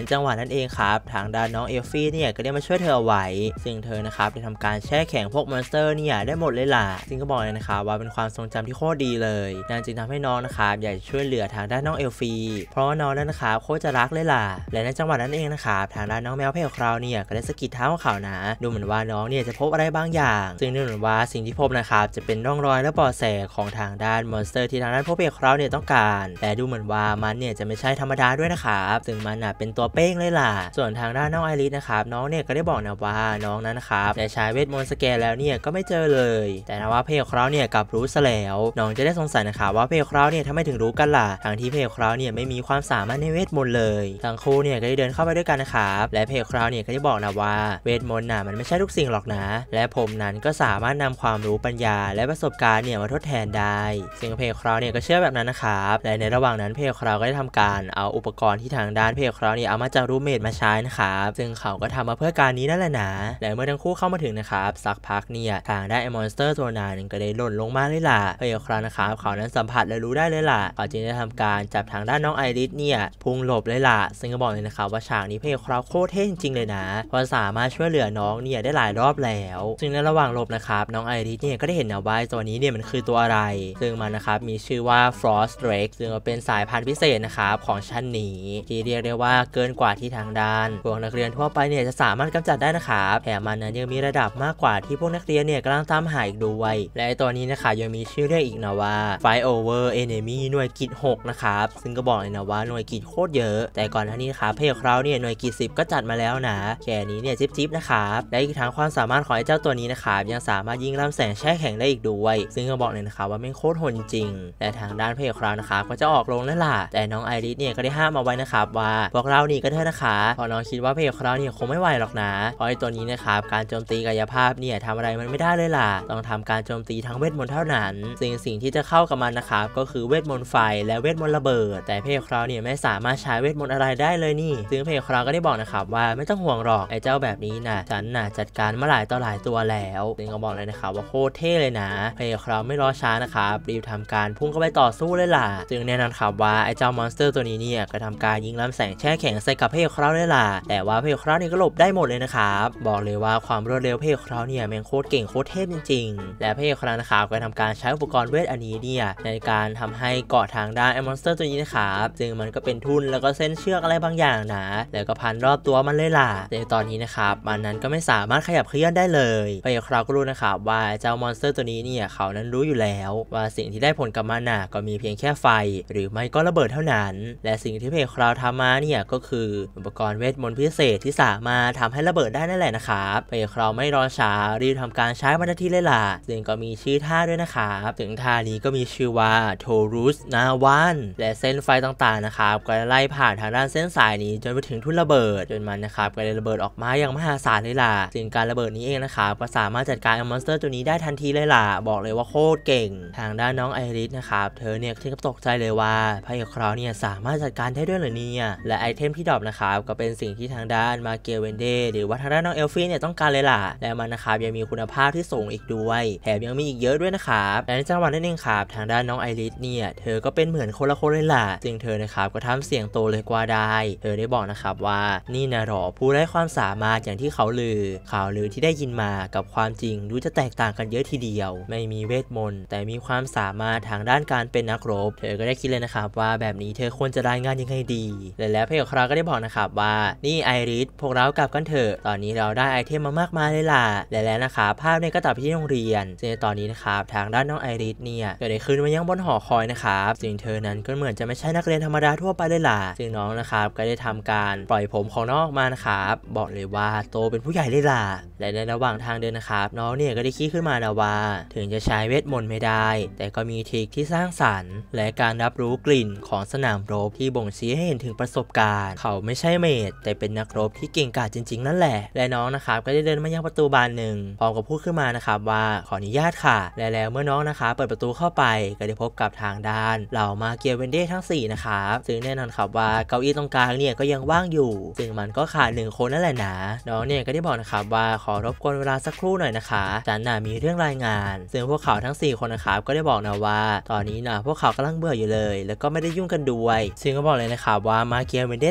นั่นเองครับทางด้านน้องเอลฟี่เนี่ยก็ได้มาช่วยเธอเอาไว้ซึ่งเธอนะครับได้ทำการแช่แข็งพวกมอนสเตอร์เนี่ยได้หมดเลยล่ะซึ่งก็บอกเลยนะครับว่าเป็นความทรงจำที่โคตรดีเลยนั่นจึงทำให้น้องนะครับอยากช่วยเหลือทางด้านน้องเอลฟี่เพราะว่าน้องนั้นนะครับโคตรจะรักเลยล่ะและในจังหวะนั้นเองนะครับทางด้านน้องแมวเพลของเราเนี่ยก็ได้สะกิดเท้าของเขานะดูเหมือนว่าน้องเนี่ยจะพบอะไรบางอย่างซึ่งดูเหมือนว่าสิ่งที่พบนะครับจะเป็นร่องรอยและเบาะแสของทางด้านมอนสเตอร์ที่ทางด้านพวกเพลของเราเนี่ยต้องการแต่ดูเหมือนว่ามันเนี่ยจะไม่ใช่ธรรมดาด้วยนะครับซึ่งมันน่ะเป็นตัวเป้งเลยล่ะส่วนทางด้านน้องไอริสนะครับน้องเนี่ยก็ได้บอกนะว่าน้องนั้นนะครับได้ใช้เวทมนต์สแกนแล้วเนี่ยก็ไม่เจอเลยแต่นะว่าเพลของเราเนี่ยกลับรู้ซะแล้วน้องจะได้สงสัยนะครับว่าเพลของเราเนี่ยทำไมถึงรู้กันล่ะทางที่เพลของเราเนี่ยไม่มีความสามารถในเวทมนต์เลยทั้งคู่เนี่ยก็ได้เดินเข้าไปด้วยกันนะครับและเพลของเราเนี่ยก็ได้บอกนะว่าเวทมนต์น่ะมันไม่ใช่ทุกสิ่งหรอกนะและผมนั้นก็สามารถนำความรู้ปัญญาและประสบการณ์เนี่ยมาทดแทนได้ซึ่งเพลของเราเนี่ยก็เชื่อแบบนั้นนะครับและในระหว่างนั้นเพลของเราก็ได้ทำการเอาอุปกรณ์ที่ทางด้านเพลของเราเนี่ยเอามาจากรูมเมทมาใช้นะครับซึ่งเขาก็ทำมาเพื่อการนี้นั่นแหละนะและเมื่อทั้งคู่เข้ามาถึงนะครับสักพักเนี่ยทางด้านไอ้มอนสเตอร์ตัวนั้นก็ได้หล่นลงมาเลยล่ะเพลของเรานะครับเขานั้นสัมผัสและรู้ได้เลยล่ะเขาจึงได้ทำการจับทางด้านน้องไอริสเนี่ยพุ่งหลบเลยล่ะซึ่งก็บอกเลยนะครับว่าฉากนี้เพลของเราโคตรเท่จริงๆเลยนะเพราะสามารถช่วยเหลือน้องเนี่ยได้หลายรอบแล้วซึ่งในระหว่างหลบนะครับน้องไอริสเนี่ยก็ได้เห็นนะว่าตัวนี้เนี่ยมันคือตัวอะไรซึ่งมันนะครับมีชื่อว่า Frost Drake ซึ่งเป็นสายพันธุ์พิเศษนะครับของชั้นนี้ที่เรียกได้ว่าเกินกว่าที่ทางด้านพวกนักเรียนทั่วไปเนี่ยจะสามารถกำจัดได้นะครับแถมมันนั้นยังมีระดับมากกว่าที่พวกนักเรียนเนี่ยกำลังตามหาอีกด้วยและตัวนี้นะคะยังมีชื่อเรียกอีกนะว่า Fight Over Enemy หน่วยกิจหกนะครับซึ่งก็บอกเลยนะว่าหน่วยกิจโคตรเยอะแต่ก่อนหน้านี้ครับเพลของเราเนี่ยหน่วยกิจสิบก็จัดมาแล้วนะแค่นี้เนี่ยจิ๊บๆนะครับและอีกทั้งความสามารถของไอ้เจ้าตัวนี้นะครับยังสามารถยิงลำแสงแช่แข็งได้อีกด้วยซึ่งก็บอกเลยนะครับว่าไม่โคตรโหดจริงแต่ทางด้านเพลของเรานะครับก็จะออกลงแล้วล่ะแต่น้องไอริสเนี่ยก็ได้ห้ามเอาไว้นะครับว่าพวกเรานี่ก็เถอะนะคะเพราะน้องคิดว่าเพลของเราเนี่ยคงไม่ไหวหรอกนะเพราะไอ้ตัวนี้นะครับการโจมตีกายภาพเนี่ยทำอะไรมันไม่ได้เลยล่ะต้องทำการโจมตีทั้งเวทมนต์เท่านั้นสิ่งสิ่งที่จะเข้ากับมันนะครับก็คือเวทมนต์ไฟและเวทมนต์ระเบิดแต่เพลของเราเนี่ยไม่สามารถใช้เวทมนต์อะไรได้เลยนี่ซึ่งเพลของเราก็ได้บอกนะครับว่าไม่ต้องห่วงหรอกไอ้เจ้าแบบนี้นะฉันน่ะจัดการมาหลายต่อหลายตัวแล้วซึ่งก็บอกเลยนะครับว่าโคตรเท่เลยนะเพลของเราไม่รอช้านะครับรีบทำการพุ่งเข้าไปต่อสู้เลยล่ะซึ่งแน่นอนครับว่าไอ้เจ้ามอนสเตอร์ตัวนี้เนี่ยก็ทำการยิงลำแสงแช่แข็งใส่กับเพลของเราเลยล่ะแต่ว่าเพลของเราเนี่ยก็หลบได้หมดเลยนะครับบอกเลยว่าความรวดเร็วเพลของเราเนี่ยแม่งโคตรเก่งโคตรเทพจริงๆและเพลของเรานะครับก็ทำการใช้อุปกรณ์เวทอันนี้เนี่ยในการทำให้เกาะทางด้านไอ้มอนสเตอร์ตัวนี้นะครับซึ่งมันก็เป็นทุ่นแล้วก็เส้นเชือกอะไรบางอย่างนะแล้วก็พันรอบตัวมันเลยล่ะในตอนนี้นะครับมันนั้นก็ไม่สามารถขยับเคลื่อนได้เลยเพลของเราก็รู้นะครับว่าเจ้ามอนสเตอร์ตัวนี้เนี่ยเขานั้นรู้อยู่แล้วว่าสิ่งที่ได้ผลกับมันน่ะก็มีเพียงแค่ไฟหรือไม่ก็ระเบิดเท่านั้นและสิ่งที่เพลของเราทำมาเนี่ยก็คืออุปกรณ์เวทมนต์พิเศษที่สามารถทำให้ระเบิดได้นั่นแหละนะครับเพลของเราไม่รอช้ารีบทำการใช้มันทันทีเลยล่ะซึ่งก็มีชื่อท่าด้วยนะครับถึงท่านี้ก็มีชื่อว่าโทรุสนาวันและเส้นไฟต่างๆนะครับก็ไล่ผ่านทางด้านเส้นสายนี้จนไปถึงทุ่นระเบิดจนมันนะครับก็เลยระเบิดออกมาอย่างมหาศาลเลยล่ะซึ่งการระเบิดนี้เองนะครับก็สามารถจัดการมอนสเตอร์ตัวนี้ได้ทันทีเลยล่ะบอกเลยว่าโคตรเก่งทางด้านน้องไอริสนะครับเธอเนี่ยถึงกับตกใจเลยว่าเพลของเราเนี่ยสามารถจัดการได้ด้วยเหรอเนี่ยและไอเทมที่ดรอปนะครับก็เป็นสิ่งที่ทางด้านมาเกลเวนเดหรือว่าทางด้านน้องเอลฟี่เนี่ยต้องการเลยล่ะและมันนะครับยังมีคุณภาพที่สูงอีกด้วยแถมยังมีอีกเยอะด้วยนะครับและในจังหวะนั้นเองครับทางด้านน้องไอริสเนี่ยเธอก็เป็นเหมือนคนละคนเลยล่ะซึ่งเธอนะครับก็ทำเสียงโตเลยกว่าได้เธอได้บอกนะครับว่านี่นะหรอผู้ไร้ความสามารถอย่างที่เขาลือข่าวลือที่ได้ยินมากับความจริงดูจะแตกต่างกันเยอะทีเดียวไม่มีเวทมนต์แต่มีความสามารถทางด้านการเป็นนักรบเธอก็ได้คิดเลยนะครับว่าแบบนี้เธอควรจะรายงานยังไงดีและแล้วเพลของเราก็ได้บอกนะครับว่านี่ไอริสพวกเรากลับกันเถอะตอนนี้เราได้ไอเทมมามากมายเลยล่ะและแล้วนะครับภาพเนี่ยก็ตัดไปที่โรงเรียนซึ่งตอนนี้นะครับทางด้านน้องไอริสเนี่ยก็ได้ขึ้นมายังบนหอคอยนะครับซึ่งเธอนั้นก็เหมือนจะไม่ใช่นักเรียนธรรมดาทั่วไปเลยล่ะซึ่งน้องนะครับก็ได้ทำการปล่อยผมของน้องออกมานะครับบอกเลยว่าโตเป็นผู้ใหญ่เลยล่ะและในระหว่างทางเดินนะครับน้องเนี่ยก็ได้คิดขึ้นมานะว่าถึงจะใช้เวทมนต์ไม่ได้แต่ก็มีทริคที่สร้างสรรค์และการรับรู้กลิ่นของสนามรบที่บ่งชี้ให้เห็นถึงประสบการณ์เขาไม่ใช่เมจแต่เป็นนักรบที่เก่งกาจจริงๆนั่นแหละและน้องนะครับก็ได้เดินมายังประตูบานหนึ่งพร้อมกับพูดขึ้นมานะครับว่าขออนุญาตค่ะและแล้วเมื่อน้องนะครับเปิดประตูเข้าไปก็ได้พบกับทางด้านเหล่ามาเกียเวนเดทั้งสี่นะครับซึ่งแน่นอนครับว่าเก้าอี้ตรงกลางเนี่ยก็ยังว่างอยู่ซึ่งมันก็ขาดหนึ่งคนนั่นแหละนะน้องเนี่ยก็ได้บอกนะครับว่าขอรบกวนเวลาสักครู่หน่อยนะคะฉันน่ะมีเรื่องรายงานซึ่งพวกเขาทั้งสี่คนนะครับก็ได้บอกนะว่าตอนนี้นะพวกเขากำลังเบื่ออยู่เลยแล้วก็ไม่ได้ยุ่งกันด้วยซึ่งก็บอกเลยนะครับว่ามาเกียเวนเดแต่ละคน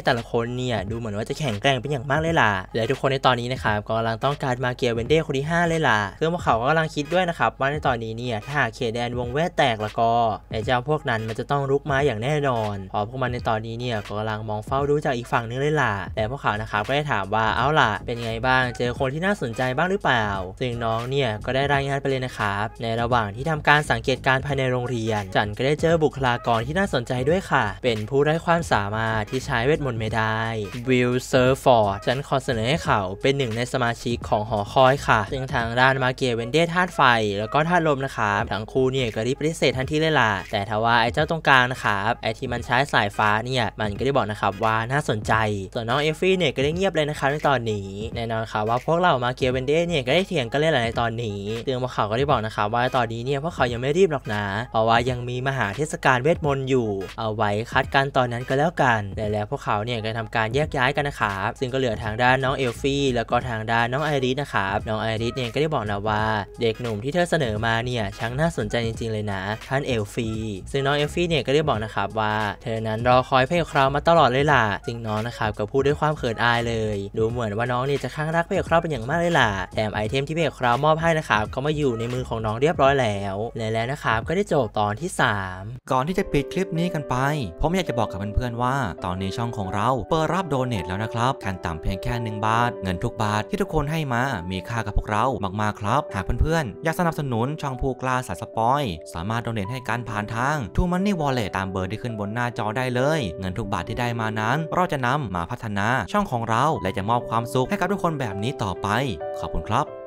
เนี่ยดูเหมือนว่าจะแข็งแกร่งเป็นอย่างมากเลยล่ะและทุกคนในตอนนี้นะครับก็กำลังต้องการมาเกียเวนเด้คนที่ห้าเลยล่ะซึ่งพวกเขาก็กำลังคิดด้วยนะครับว่าในตอนนี้เนี่ยถ้าหากเขตแดนวงเวทแตกแล้วก็ไอ้เจ้าพวกนั้นมันจะต้องรุกมาอย่างแน่นอนเพราะพวกมันในตอนนี้เนี่ยก็กำลังมองเฝ้าดูจากอีกฝั่งนึงเลยล่ะและพวกเขานะครับก็ได้ถามว่าเอาล่ะเป็นไงบ้างเจอคนที่น่าสนใจบ้างหรือเปล่าซึ่งน้องเนี่ยก็ได้รายงานไปเลยนะครับในระหว่างที่ทำการสังเกตการภายในโรงเรียนจันก็ได้เจอบุคลากรที่น่าสนใจด้วยค่ะเป็นผู้ไร้ความสามารถที่ใช้เวทมนต์ไม่ได้วิลเซอร์ฟอร์ดฉันขอเสนอให้เขาเป็นหนึ่งในสมาชิกของหอคอยค่ะซึ่งทางด้านมาเกียเวนเดธาตุไฟแล้วก็ธาตุลมนะครับทั้งคู่เนี่ยก็รีบปฏิเสธทันทีเลยล่ะแต่ทว่าไอ้เจ้าตรงกลางนะครับไอ้ที่มันใช้สายฟ้าเนี่ยมันก็ได้บอกนะครับว่าน่าสนใจส่วนน้องเอฟฟี่เนี่ยก็ได้เงียบเลยนะครับในตอนนี้แน่นอนค่ะว่าพวกเรามาเกียเวนเดเนี่ยก็ได้เถียงกันเลยแหละในตอนนี้ซึ่งพวกเขาก็ได้บอกนะครับว่าตอนนี้เนี่ยพวกเขายังไม่รีบหรอกนะเพราะว่ายังมีมหาเทศกาลเวทมนต์อยู่เอาไว้คัดกันตอนนั้นก็แล้วกันและแล้วพวกเขาเนี่ยก็ทำการแยกย้ายกันนะครับซึ่งก็เหลือทางด้านน้องเอลฟี่แล้วก็ทางด้านน้องไอริสนะครับน้องไอริสเนี่ยก็ได้บอกนะว่าเด็กหนุ่มที่เธอเสนอมาเนี่ยช่างน่าสนใจจริงๆเลยนะท่านเอลฟี่ซึ่งน้องเอลฟี่เนี่ยก็ได้บอกนะครับว่าเธอนั้นรอคอยเพลคราวมาตลอดเลยล่ะซึ่งน้องนะครับก็พูดด้วยความเขินอายเลยดูเหมือนว่าน้องเนี่ยจะข้างรักเพลคราวเป็นอย่างมากเลยล่ะแถมไอเทมที่เพลคราวมอบให้นะครับก็มาอยู่ในมือของน้องเรียบร้อยแล้วและแล้วนะครับก็ได้จบตอนที่สามก่อนที่จะปิดคลิปนี้กันไปผมอยากจะบอกกับเพื่อนๆว่าตอนนี้ช่องของเราเปิดรับโดเนทแล้วนะครับขั้นต่ำเพียงแค่หนึ่งบาทเงินทุกบาทที่ทุกคนให้มามีค่ากับพวกเรามากๆครับหากเพื่อนๆอยากสนับสนุนช่องผู้กล้าสายสปอยสามารถโดเนทให้กันผ่านทาง ทู มันนี่ วอลเล็ต ตามเบอร์ที่ขึ้นบนหน้าจอได้เลยเงินทุกบาทที่ได้มานั้นเราจะนำมาพัฒนาช่องของเราและจะมอบความสุขให้กับทุกคนแบบนี้ต่อไปขอบคุณครับ